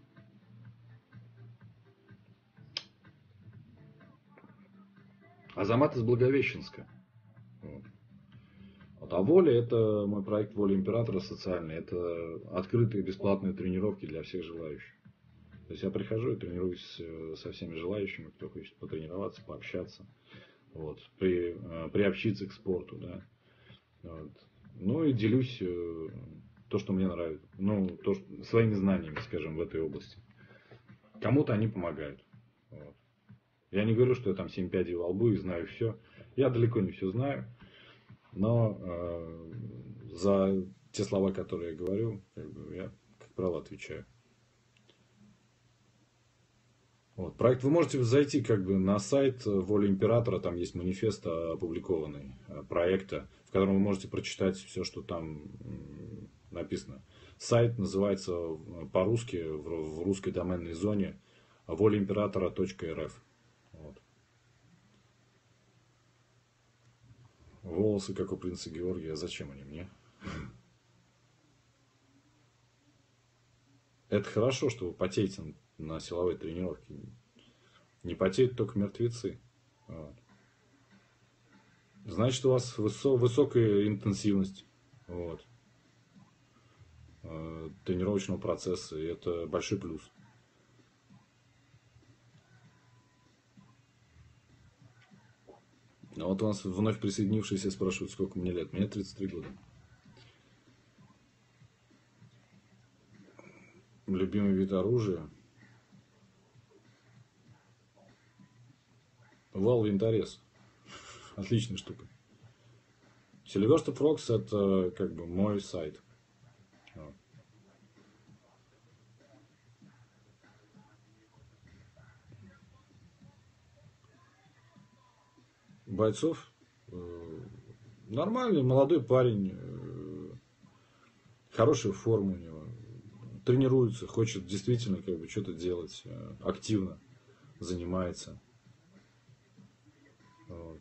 Азамат из Благовещенска. Вот. А «Воля» — это мой проект «Воля императора» социальный. Это открытые бесплатные тренировки для всех желающих. То есть я прихожу и тренируюсь со всеми желающими, кто хочет потренироваться, пообщаться, вот, приобщиться к спорту. Да. Вот. Ну и делюсь то, что мне нравится. Своими знаниями, скажем, в этой области. Кому-то они помогают. Вот. Я не говорю, что я там 7 пядей во лбу и знаю все. Я далеко не все знаю. Но за те слова, которые я говорю, я, как правило, отвечаю. Вот. Проект вы можете зайти на сайт «Воля императора», там есть манифест опубликованный проекта, в котором вы можете прочитать все, что там написано. Сайт называется по-русски, в русской доменной зоне, волеимператора.рф. Вот. Волосы, как у принца Георгия, зачем они мне? Это хорошо, что вы потеете на силовой тренировке. Не потеют только мертвецы. Вот. Значит, у вас высокая интенсивность тренировочного процесса. И это большой плюс. А вот у нас вновь присоединившиеся спрашивают, сколько мне лет. Мне 33 года. Любимый вид оружия. Вал винторез. Отличная штука. Сильвестр Фрокс — это мой сайт. Вот. Бойцов нормальный, молодой парень, хорошая форма у него, тренируется, хочет действительно что-то делать, активно занимается. Вот.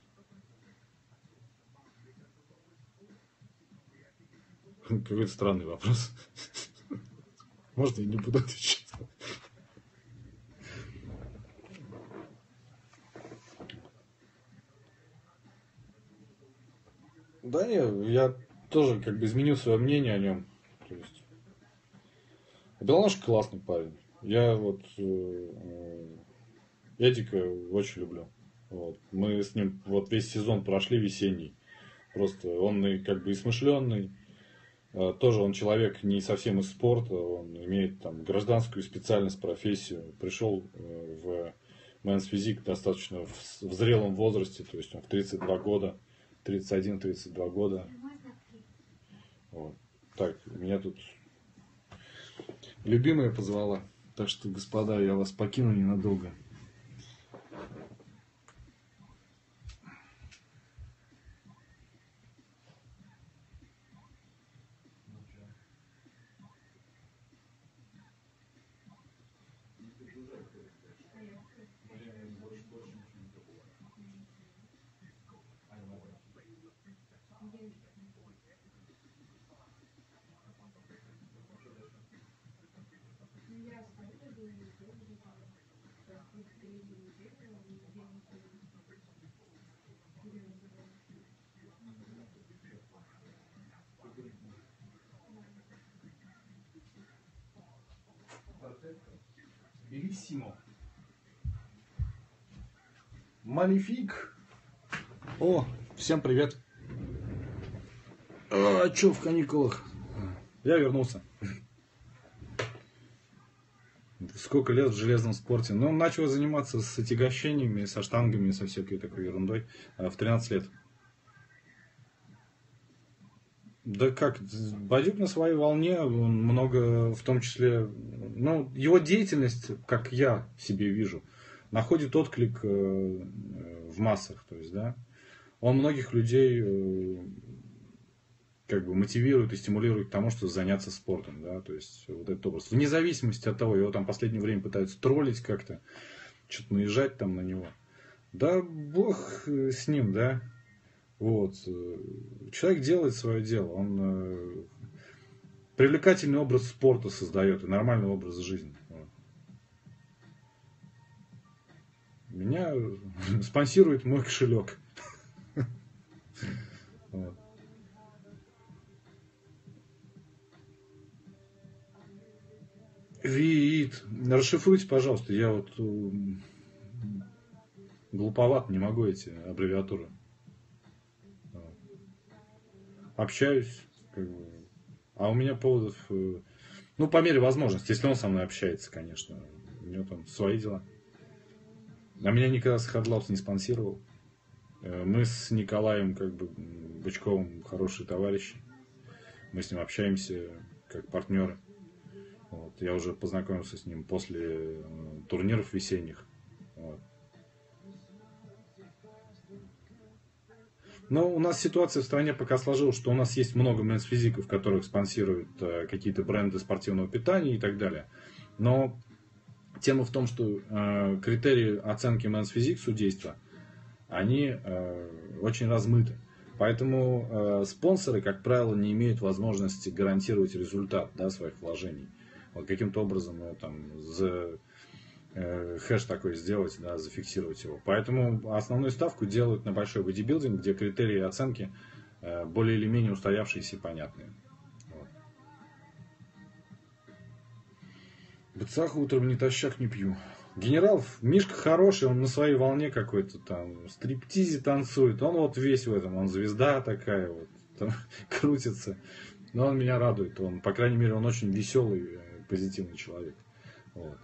Какой-то странный вопрос. Можно я не буду отвечать? Да нет, я тоже изменил свое мнение о нем. То есть, Белоножко классный парень. Я Эдика очень люблю. Вот. Мы с ним весь сезон прошли весенний. Просто он и смышленный. Тоже он человек не совсем из спорта. Он имеет гражданскую специальность, профессию. Пришел в Men's Physique достаточно в зрелом возрасте. То есть он в 32 года. 31-32 года. Вот. Так, меня тут любимая позвала. Так что, господа, я вас покину ненадолго. Белиссимо. Малефик. О, всем привет. А чё в каникулах? Я вернулся. Сколько лет в железном спорте. Ну, начал заниматься с отягощениями, со штангами, со всякой такой ерундой в 13 лет. Да как, Бадюк на своей волне, он много, в том числе, ну, его деятельность, как я себе вижу, находит отклик в массах, то есть, да, он многих людей как бы мотивирует и стимулирует к тому, чтобы заняться спортом, да, то есть, вот этот образ, вне зависимости от того, его там в последнее время пытаются троллить как-то, что-то наезжать там на него, да, бог с ним, да. Вот. Человек делает свое дело, он привлекательный образ спорта создает и нормальный образ жизни. Вот. Меня спонсирует мой кошелек. Вот. Вид. Расшифруйте, пожалуйста, я вот глуповат, не могу эти аббревиатуры. Общаюсь, как бы. А у меня поводов, ну, по мере возможности, если он со мной общается, конечно. У него там свои дела. А меня никогда Сахадлапс не спонсировал. Мы с Николаем, как бы, Бычковым хорошие товарищи. Мы с ним общаемся как партнеры. Вот. Я уже познакомился с ним после турниров весенних. Вот. Но у нас ситуация в стране пока сложилась, что у нас есть много мэнс-физиков, которых спонсируют какие-то бренды спортивного питания и так далее. Но тема в том, что критерии оценки мэнс-физик судейства, они очень размыты. Поэтому спонсоры, как правило, не имеют возможности гарантировать результат, да, своих вложений. Вот каким-то образом там, хэш такой сделать, да, зафиксировать его. Поэтому основную ставку делают на большой бодибилдинг, где критерии оценки более или менее устоявшиеся и понятные. Вот. Бацаху утром натощак не пью. Генерал, Мишка хороший, он на своей волне какой-то там, стриптизе танцует. Он вот весь в этом, он звезда такая вот, там, крутится. Но он меня радует. Он, по крайней мере, он очень веселый, позитивный человек. Вот.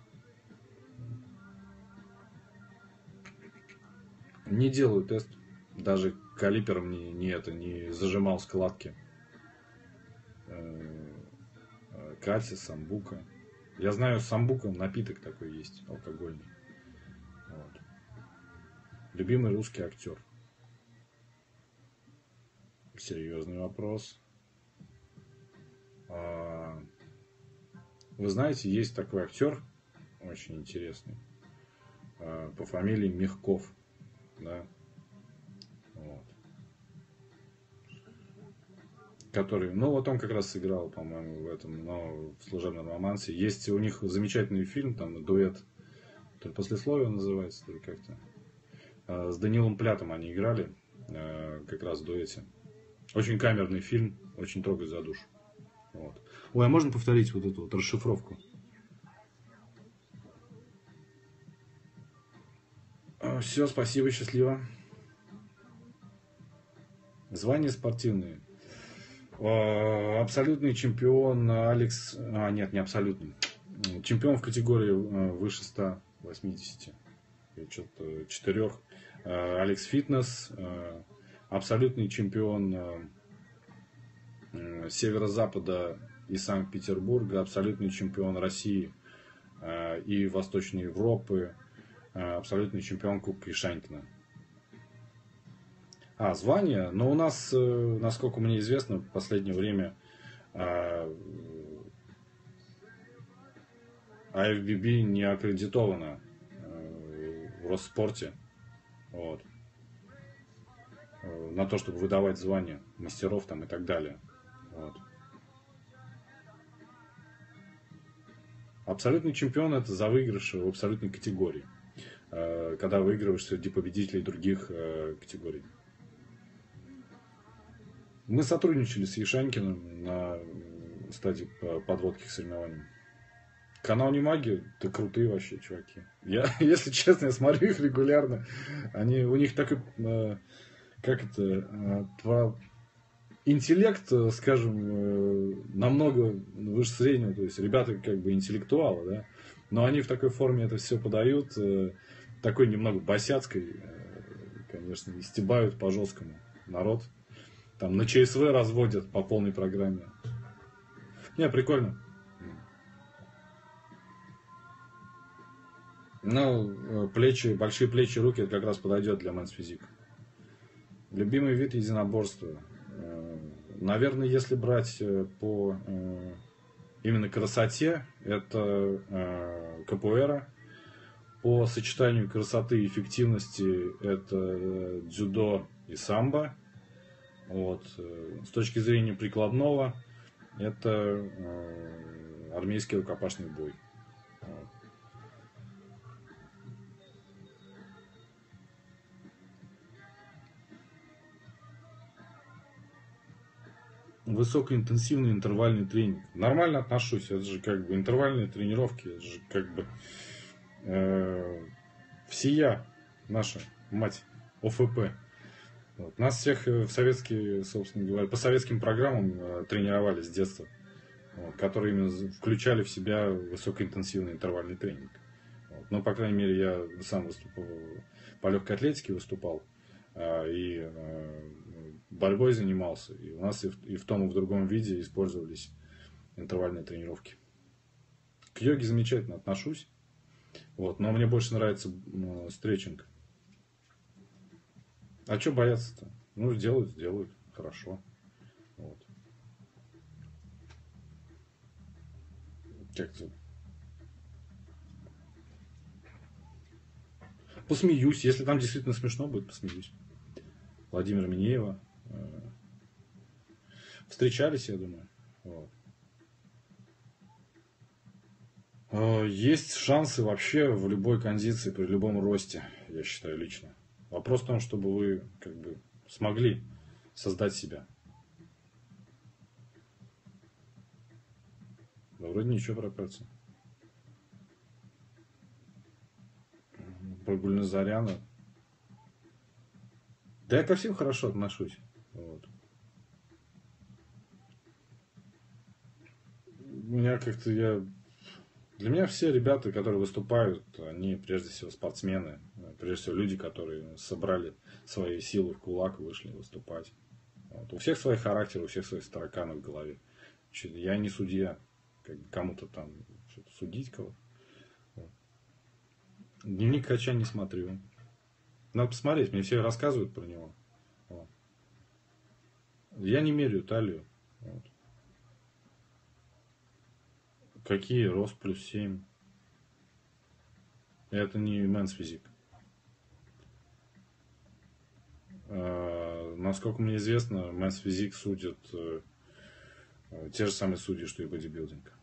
Не делаю тест. Даже калипером не зажимал складки. Кальций, самбука. Я знаю, самбука напиток такой есть, алкогольный. Вот. Любимый русский актер. Серьезный вопрос. Вы знаете, есть такой актер, очень интересный, по фамилии Мягков. Да. Вот. Который, ну вот он как раз сыграл, по-моему, в этом, но в «Служебном романсе». Есть у них замечательный фильм, там дуэт, то ли «Послесловие» называется, то ли как-то. С Данилом Плятом они играли, как раз в дуэте. Очень камерный фильм, очень трогает за душу. Вот. Ой, а можно повторить вот эту вот расшифровку? Все, спасибо, счастливо. Звания спортивные. Абсолютный чемпион Алекс... нет, не абсолютный. Чемпион в категории выше 180. Что-то 4. Алекс Фитнес. Абсолютный чемпион Северо-Запада и Санкт-Петербурга. Абсолютный чемпион России и Восточной Европы. Абсолютный чемпион Кубка Ишанькина. Звание. Но у нас, насколько мне известно, в последнее время АФББ не аккредитована в Росспорте. Вот. На то, чтобы выдавать звания мастеров там и так далее. Вот. Абсолютный чемпион — это за выигрыш в абсолютной категории. Когда выигрываешь среди победителей других категорий. Мы сотрудничали с Ешанькиным на стадии подводки к соревнованиям. Канал Немаги, да крутые вообще чуваки. Я, если честно, я смотрю их регулярно. У них такой, как это, интеллект, скажем, намного выше среднего. То есть ребята как бы интеллектуалы, да. Но они в такой форме это все подают, такой немного босяцкой, конечно, и стебают по-жесткому народ. Там на ЧСВ разводят по полной программе. Не, прикольно. Ну, большие плечи, руки, это как раз подойдет для Men's Physique. Любимый вид единоборства. Наверное, если брать по именно красоте, это капуэра. По сочетанию красоты и эффективности это дзюдо и самбо. Вот. С точки зрения прикладного, это армейский рукопашный бой. Вот. Высокоинтенсивный интервальный тренинг. Нормально отношусь. Это же как бы интервальные тренировки. Это же как бы всея наша мать ОФП. Вот. Нас всех в советские, собственно говоря, по советским программам тренировали с детства, вот, которые именно включали в себя высокоинтенсивный интервальный тренинг. Вот. Ну, по крайней мере, я сам выступал, по легкой атлетике выступал и борьбой занимался. И у нас и в том, и в другом виде использовались интервальные тренировки. К йоге замечательно отношусь. Вот, но мне больше нравится стретчинг. А что бояться-то? Ну, сделают. Хорошо. Вот. Как-то. Посмеюсь. Если там действительно смешно будет, посмеюсь. Владимира Минеева. Встречались, я думаю. Вот. Есть шансы вообще в любой кондиции, при любом росте, я считаю, лично. Вопрос в том, чтобы вы как бы смогли создать себя. Да вроде ничего про пальцы. Про Гульназаряна. Да я ко всем хорошо отношусь. Вот. У меня как-то Для меня все ребята, которые выступают, они прежде всего спортсмены. Прежде всего люди, которые собрали свои силы в кулак и вышли выступать. Вот. У всех свой характер, у всех свои тараканы в голове. Я не судья, кому-то там что-то судить кого-то. Вот. Дневник Хача не смотрю. Надо посмотреть, мне все рассказывают про него. Вот. Я не меряю талию. Вот. Какие? Рост +7. Это не Men's Physique. Насколько мне известно, Men's Physique судят те же самые судьи, что и бодибилдинг.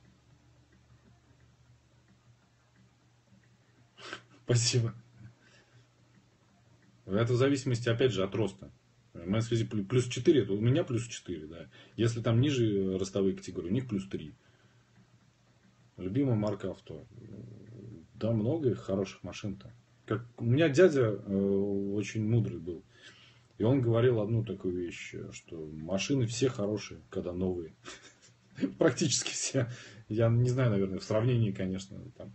Спасибо. Это в зависимости, опять же, от роста. Men's Physique +4, это у меня +4, да. Если там ниже ростовые категории, у них +3. Любимая марка авто. Да, много хороших машин-то. У меня дядя очень мудрый был. И он говорил одну такую вещь, что машины все хорошие, когда новые. Практически все. Я не знаю, наверное, в сравнении, конечно, там,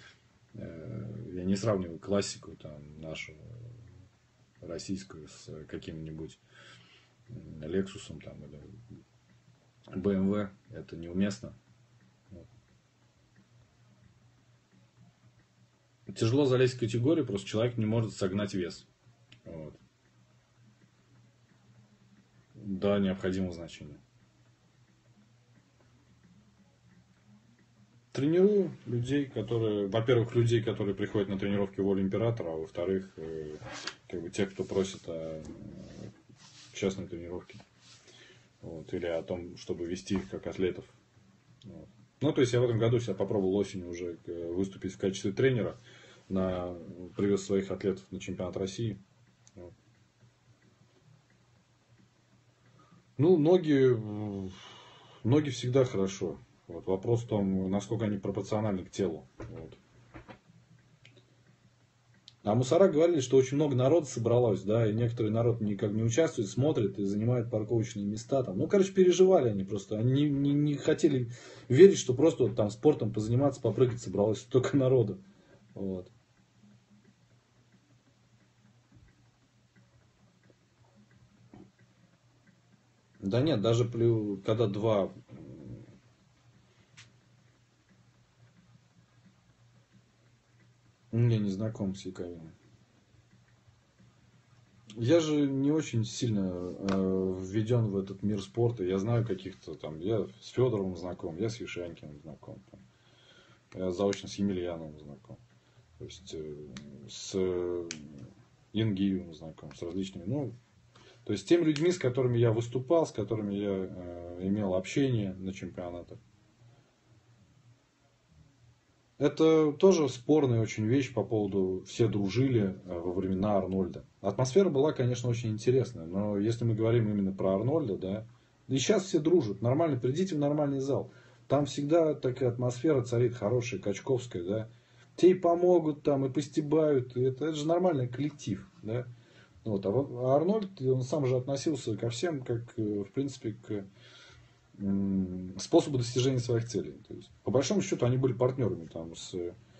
я не сравниваю классику там, нашу российскую с каким-нибудь Лексусом там, или BMW. Это неуместно. Тяжело залезть в категорию, просто человек не может согнать вес. Вот. До необходимого значения. Тренирую людей, во-первых, людей, которые приходят на тренировки «Воля Императора», а во-вторых, как бы тех, кто просит о частной тренировке. Вот, или о том, чтобы вести их как атлетов. Вот. Ну, то есть я в этом году себя попробовал осенью уже выступить в качестве тренера. Привез своих атлетов на чемпионат России. Вот. Ну, ноги всегда хорошо. Вот. Вопрос в том, насколько они пропорциональны к телу. Вот. А мусора говорили, что очень много народа собралось, да, и некоторый народ никак не участвует, смотрит и занимает парковочные места там. Ну, короче, переживали они просто. Они не хотели верить, что просто вот там спортом позаниматься, попрыгать собралось столько народу. Вот. Да нет, даже когда два... Я не знаком с Яковиным. Я же не очень сильно введен в этот мир спорта. Я знаю каких-то там, я с Федоровым знаком, я с Вишенькиным знаком, там, я заочно с Емельяновым знаком, то есть с Янгиевым знаком, с различными, ну, то есть с теми людьми, с которыми я выступал, с которыми я имел общение на чемпионатах. Это тоже спорная очень вещь по поводу «все дружили» во времена Арнольда. Атмосфера была, конечно, очень интересная, но если мы говорим именно про Арнольда, да, и сейчас все дружат, нормально, придите в нормальный зал. Там всегда такая атмосфера царит хорошая, качковская, да. Те и помогут там, и постебают, и это же нормальный коллектив, да. Вот. А Арнольд, он сам же относился ко всем, как, в принципе, к способу достижения своих целей. То есть, по большому счету, они были партнерами там, с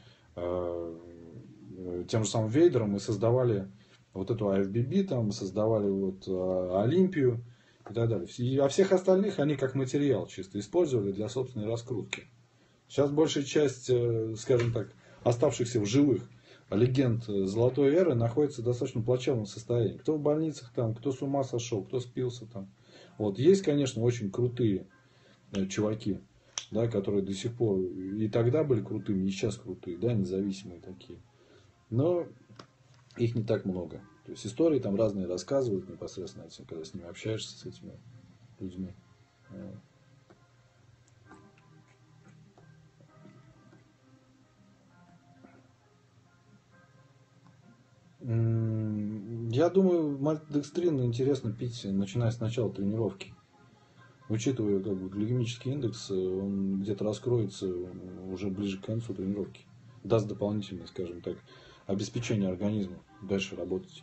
тем же самым Вейдером. Мы создавали вот эту IFBB, там, создавали вот Олимпию и так далее. А всех остальных они как материал чисто использовали для собственной раскрутки. Сейчас большая часть, скажем так, оставшихся в живых легенд золотой эры находится в достаточно плачевном состоянии. Кто в больницах, там, кто с ума сошел, кто спился там. Вот. Есть, конечно, очень крутые чуваки, да, которые до сих пор и тогда были крутыми, и сейчас крутые, да, независимые такие. Но их не так много. То есть истории там разные рассказывают непосредственно, когда с ними общаешься, с этими людьми. Я думаю, мальтодекстрин интересно пить, начиная с начала тренировки. Учитывая как бы, гликемический индекс, он где-то раскроется уже ближе к концу тренировки. Даст дополнительное, скажем так, обеспечение организма дальше работать.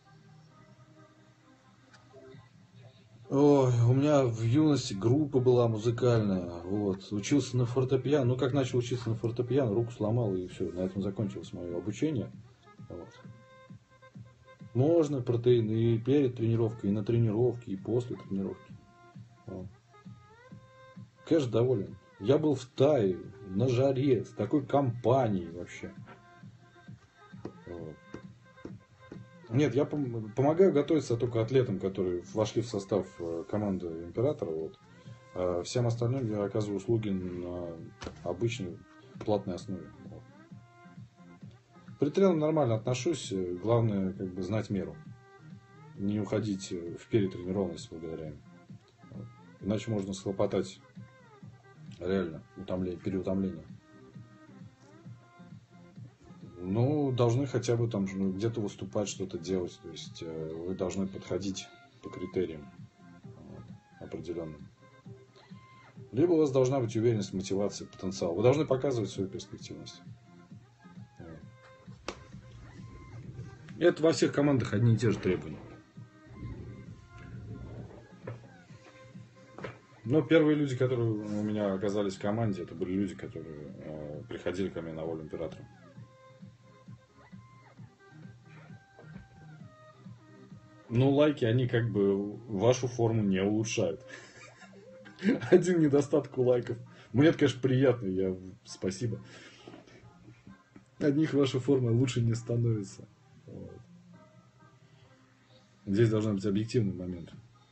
Ой, у меня в юности группа была музыкальная. Вот. Учился на фортепиано. Ну, как начал учиться на фортепиано, руку сломал, и все. На этом закончилось мое обучение. Вот. Можно протеин и перед тренировкой, и на тренировке, и после тренировки. Вот. Конечно, доволен. Я был в Тае, на жаре, с такой компанией вообще. Вот. Нет, я помогаю готовиться только атлетам, которые вошли в состав команды Императора. Вот. А всем остальным я оказываю услуги на обычной платной основе. Вот. При тренинге нормально отношусь. Главное, как бы, знать меру. Не уходить в перетренированность благодаря им. Вот. Иначе можно схлопотать реально переутомление. Ну, должны хотя бы там где-то выступать, что-то делать. То есть вы должны подходить по критериям определенным. Либо у вас должна быть уверенность, мотивация, потенциал. Вы должны показывать свою перспективность. Это во всех командах одни и те же требования. Но первые люди, которые у меня оказались в команде, это были люди, которые приходили ко мне на волю Императора. Ну, лайки, они как бы вашу форму не улучшают. Один недостаток у лайков. Мне это, конечно, приятно, спасибо. Одних ваша форма лучше не становится. Вот. Здесь должен быть объективный момент.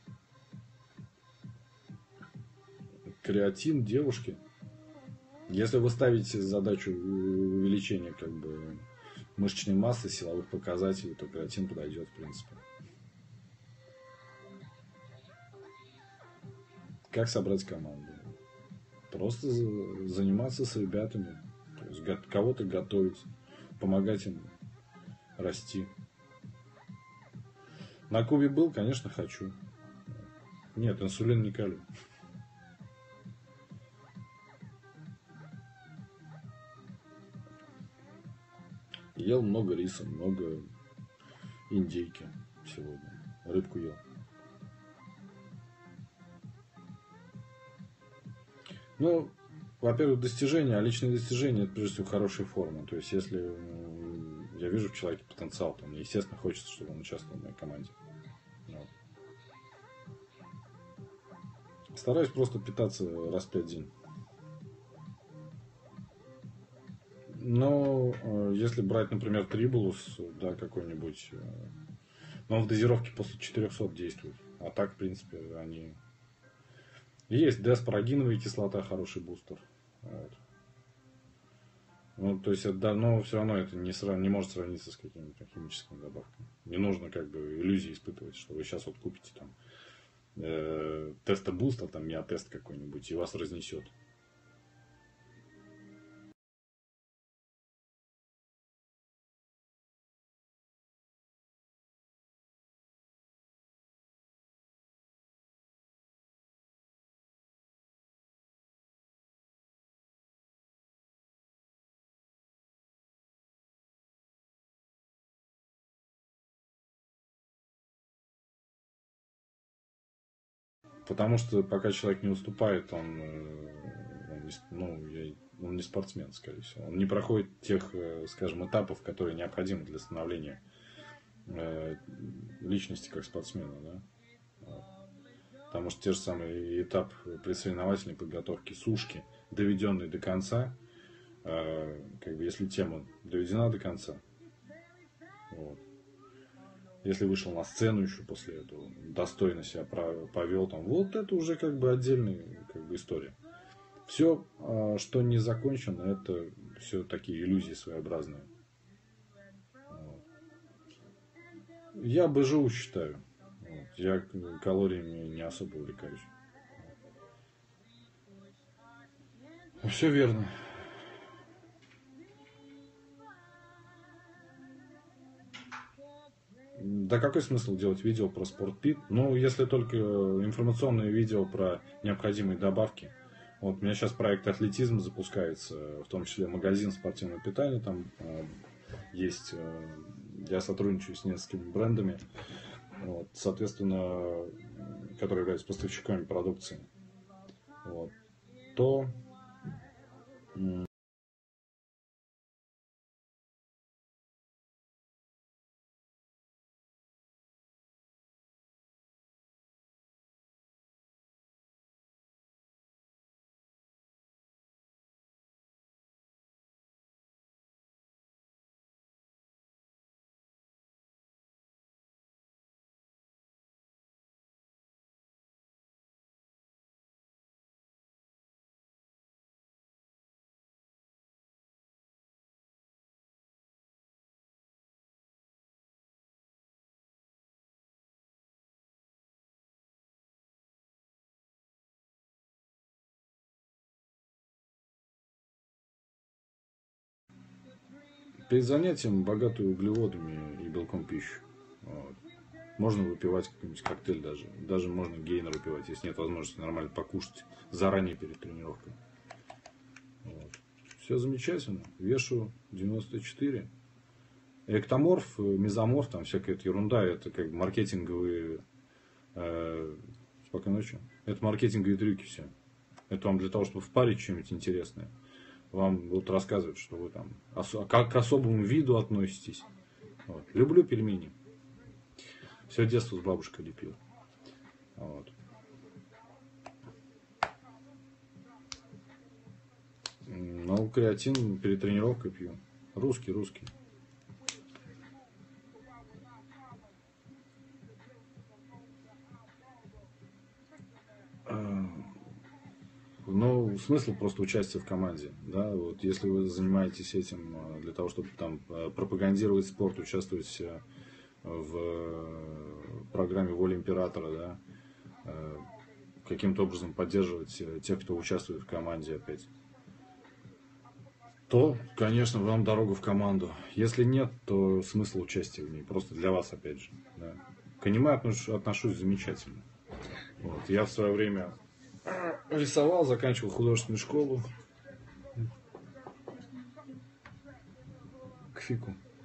Креатин девушки. Если вы ставите задачу увеличения как бы мышечной массы, силовых показателей, то креатин подойдет, в принципе. Как собрать команду? Просто заниматься с ребятами. То есть кого-то готовить, помогать им расти. На Кубе был, конечно, хочу. Нет, инсулин не колю. Ел много риса, много индейки сегодня. Рыбку ел. Ну, во-первых, достижения, а личные достижения это прежде всего хорошая форма. То есть, если я вижу в человеке потенциал, то мне, естественно, хочется, чтобы он участвовал в моей команде. Вот. Стараюсь просто питаться раз в 5 дней. Но если брать, например, трибулус, да, какой-нибудь, но он в дозировке после 400 действует. А так, в принципе, они... Есть деспарагиновая кислота, хороший бустер. Вот. Ну, то есть, это, но все равно это не может сравниться с какими-то химическими добавками. Не нужно как бы иллюзии испытывать, что вы сейчас вот купите там теста-бустер, там миотест какой-нибудь, и вас разнесет. Потому что пока человек не уступает, он не спортсмен, скорее всего. Он не проходит тех, скажем, этапов, которые необходимы для становления личности как спортсмена. Да? Потому что те же самые этап предсоревновательной подготовки, сушки, доведенный до конца, как бы если тема доведена до конца, вот. Если вышел на сцену еще после этого, достойно себя повел, там, вот это уже как бы отдельная как бы история. Все, что не закончено, это все такие иллюзии своеобразные. Вот. Я БЖУ считаю. Вот. Я калориями не особо увлекаюсь. Все верно. Да какой смысл делать видео про спортпит? Ну, если только информационные видео про необходимые добавки. Вот у меня сейчас проект атлетизм запускается, в том числе магазин спортивного питания там есть. Я сотрудничаю с несколькими брендами, вот, соответственно, которые являются поставщиками продукции. Вот. То перед занятием богатую углеводами и белком пищу. Вот. Можно выпивать какой-нибудь коктейль даже. Даже можно гейнер выпивать, если нет возможности нормально покушать заранее перед тренировкой. Вот. Все замечательно. Вешу 94. Эктоморф, мезоморф, там всякая эта ерунда, это как бы маркетинговые... спокойной ночи. Это маркетинговые трюки все. Это вам для того, чтобы впарить что-нибудь интересное. Вам будут рассказывать, что вы там как к особому виду относитесь. Вот. Люблю пельмени. Все детство с бабушкой лепил. Вот. Ну, креатин перед тренировкой пью. Русский. Ну, смысл просто участия в команде. Да? Вот, если вы занимаетесь этим для того, чтобы там пропагандировать спорт, участвовать в программе «Воля императора», да? Каким-то образом поддерживать тех, кто участвует в команде опять, то, конечно, вам дорога в команду. Если нет, то смысл участия в ней просто для вас, опять же. Да. К аниме отношусь замечательно. Вот. Я в свое время рисовал, заканчивал художественную школу. К фику.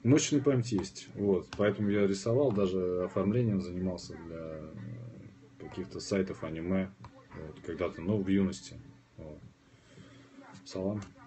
Мышечная память есть. Вот. Поэтому я рисовал, даже оформлением занимался для каких-то сайтов аниме. Вот. Когда-то, но в юности. Вот. Салам.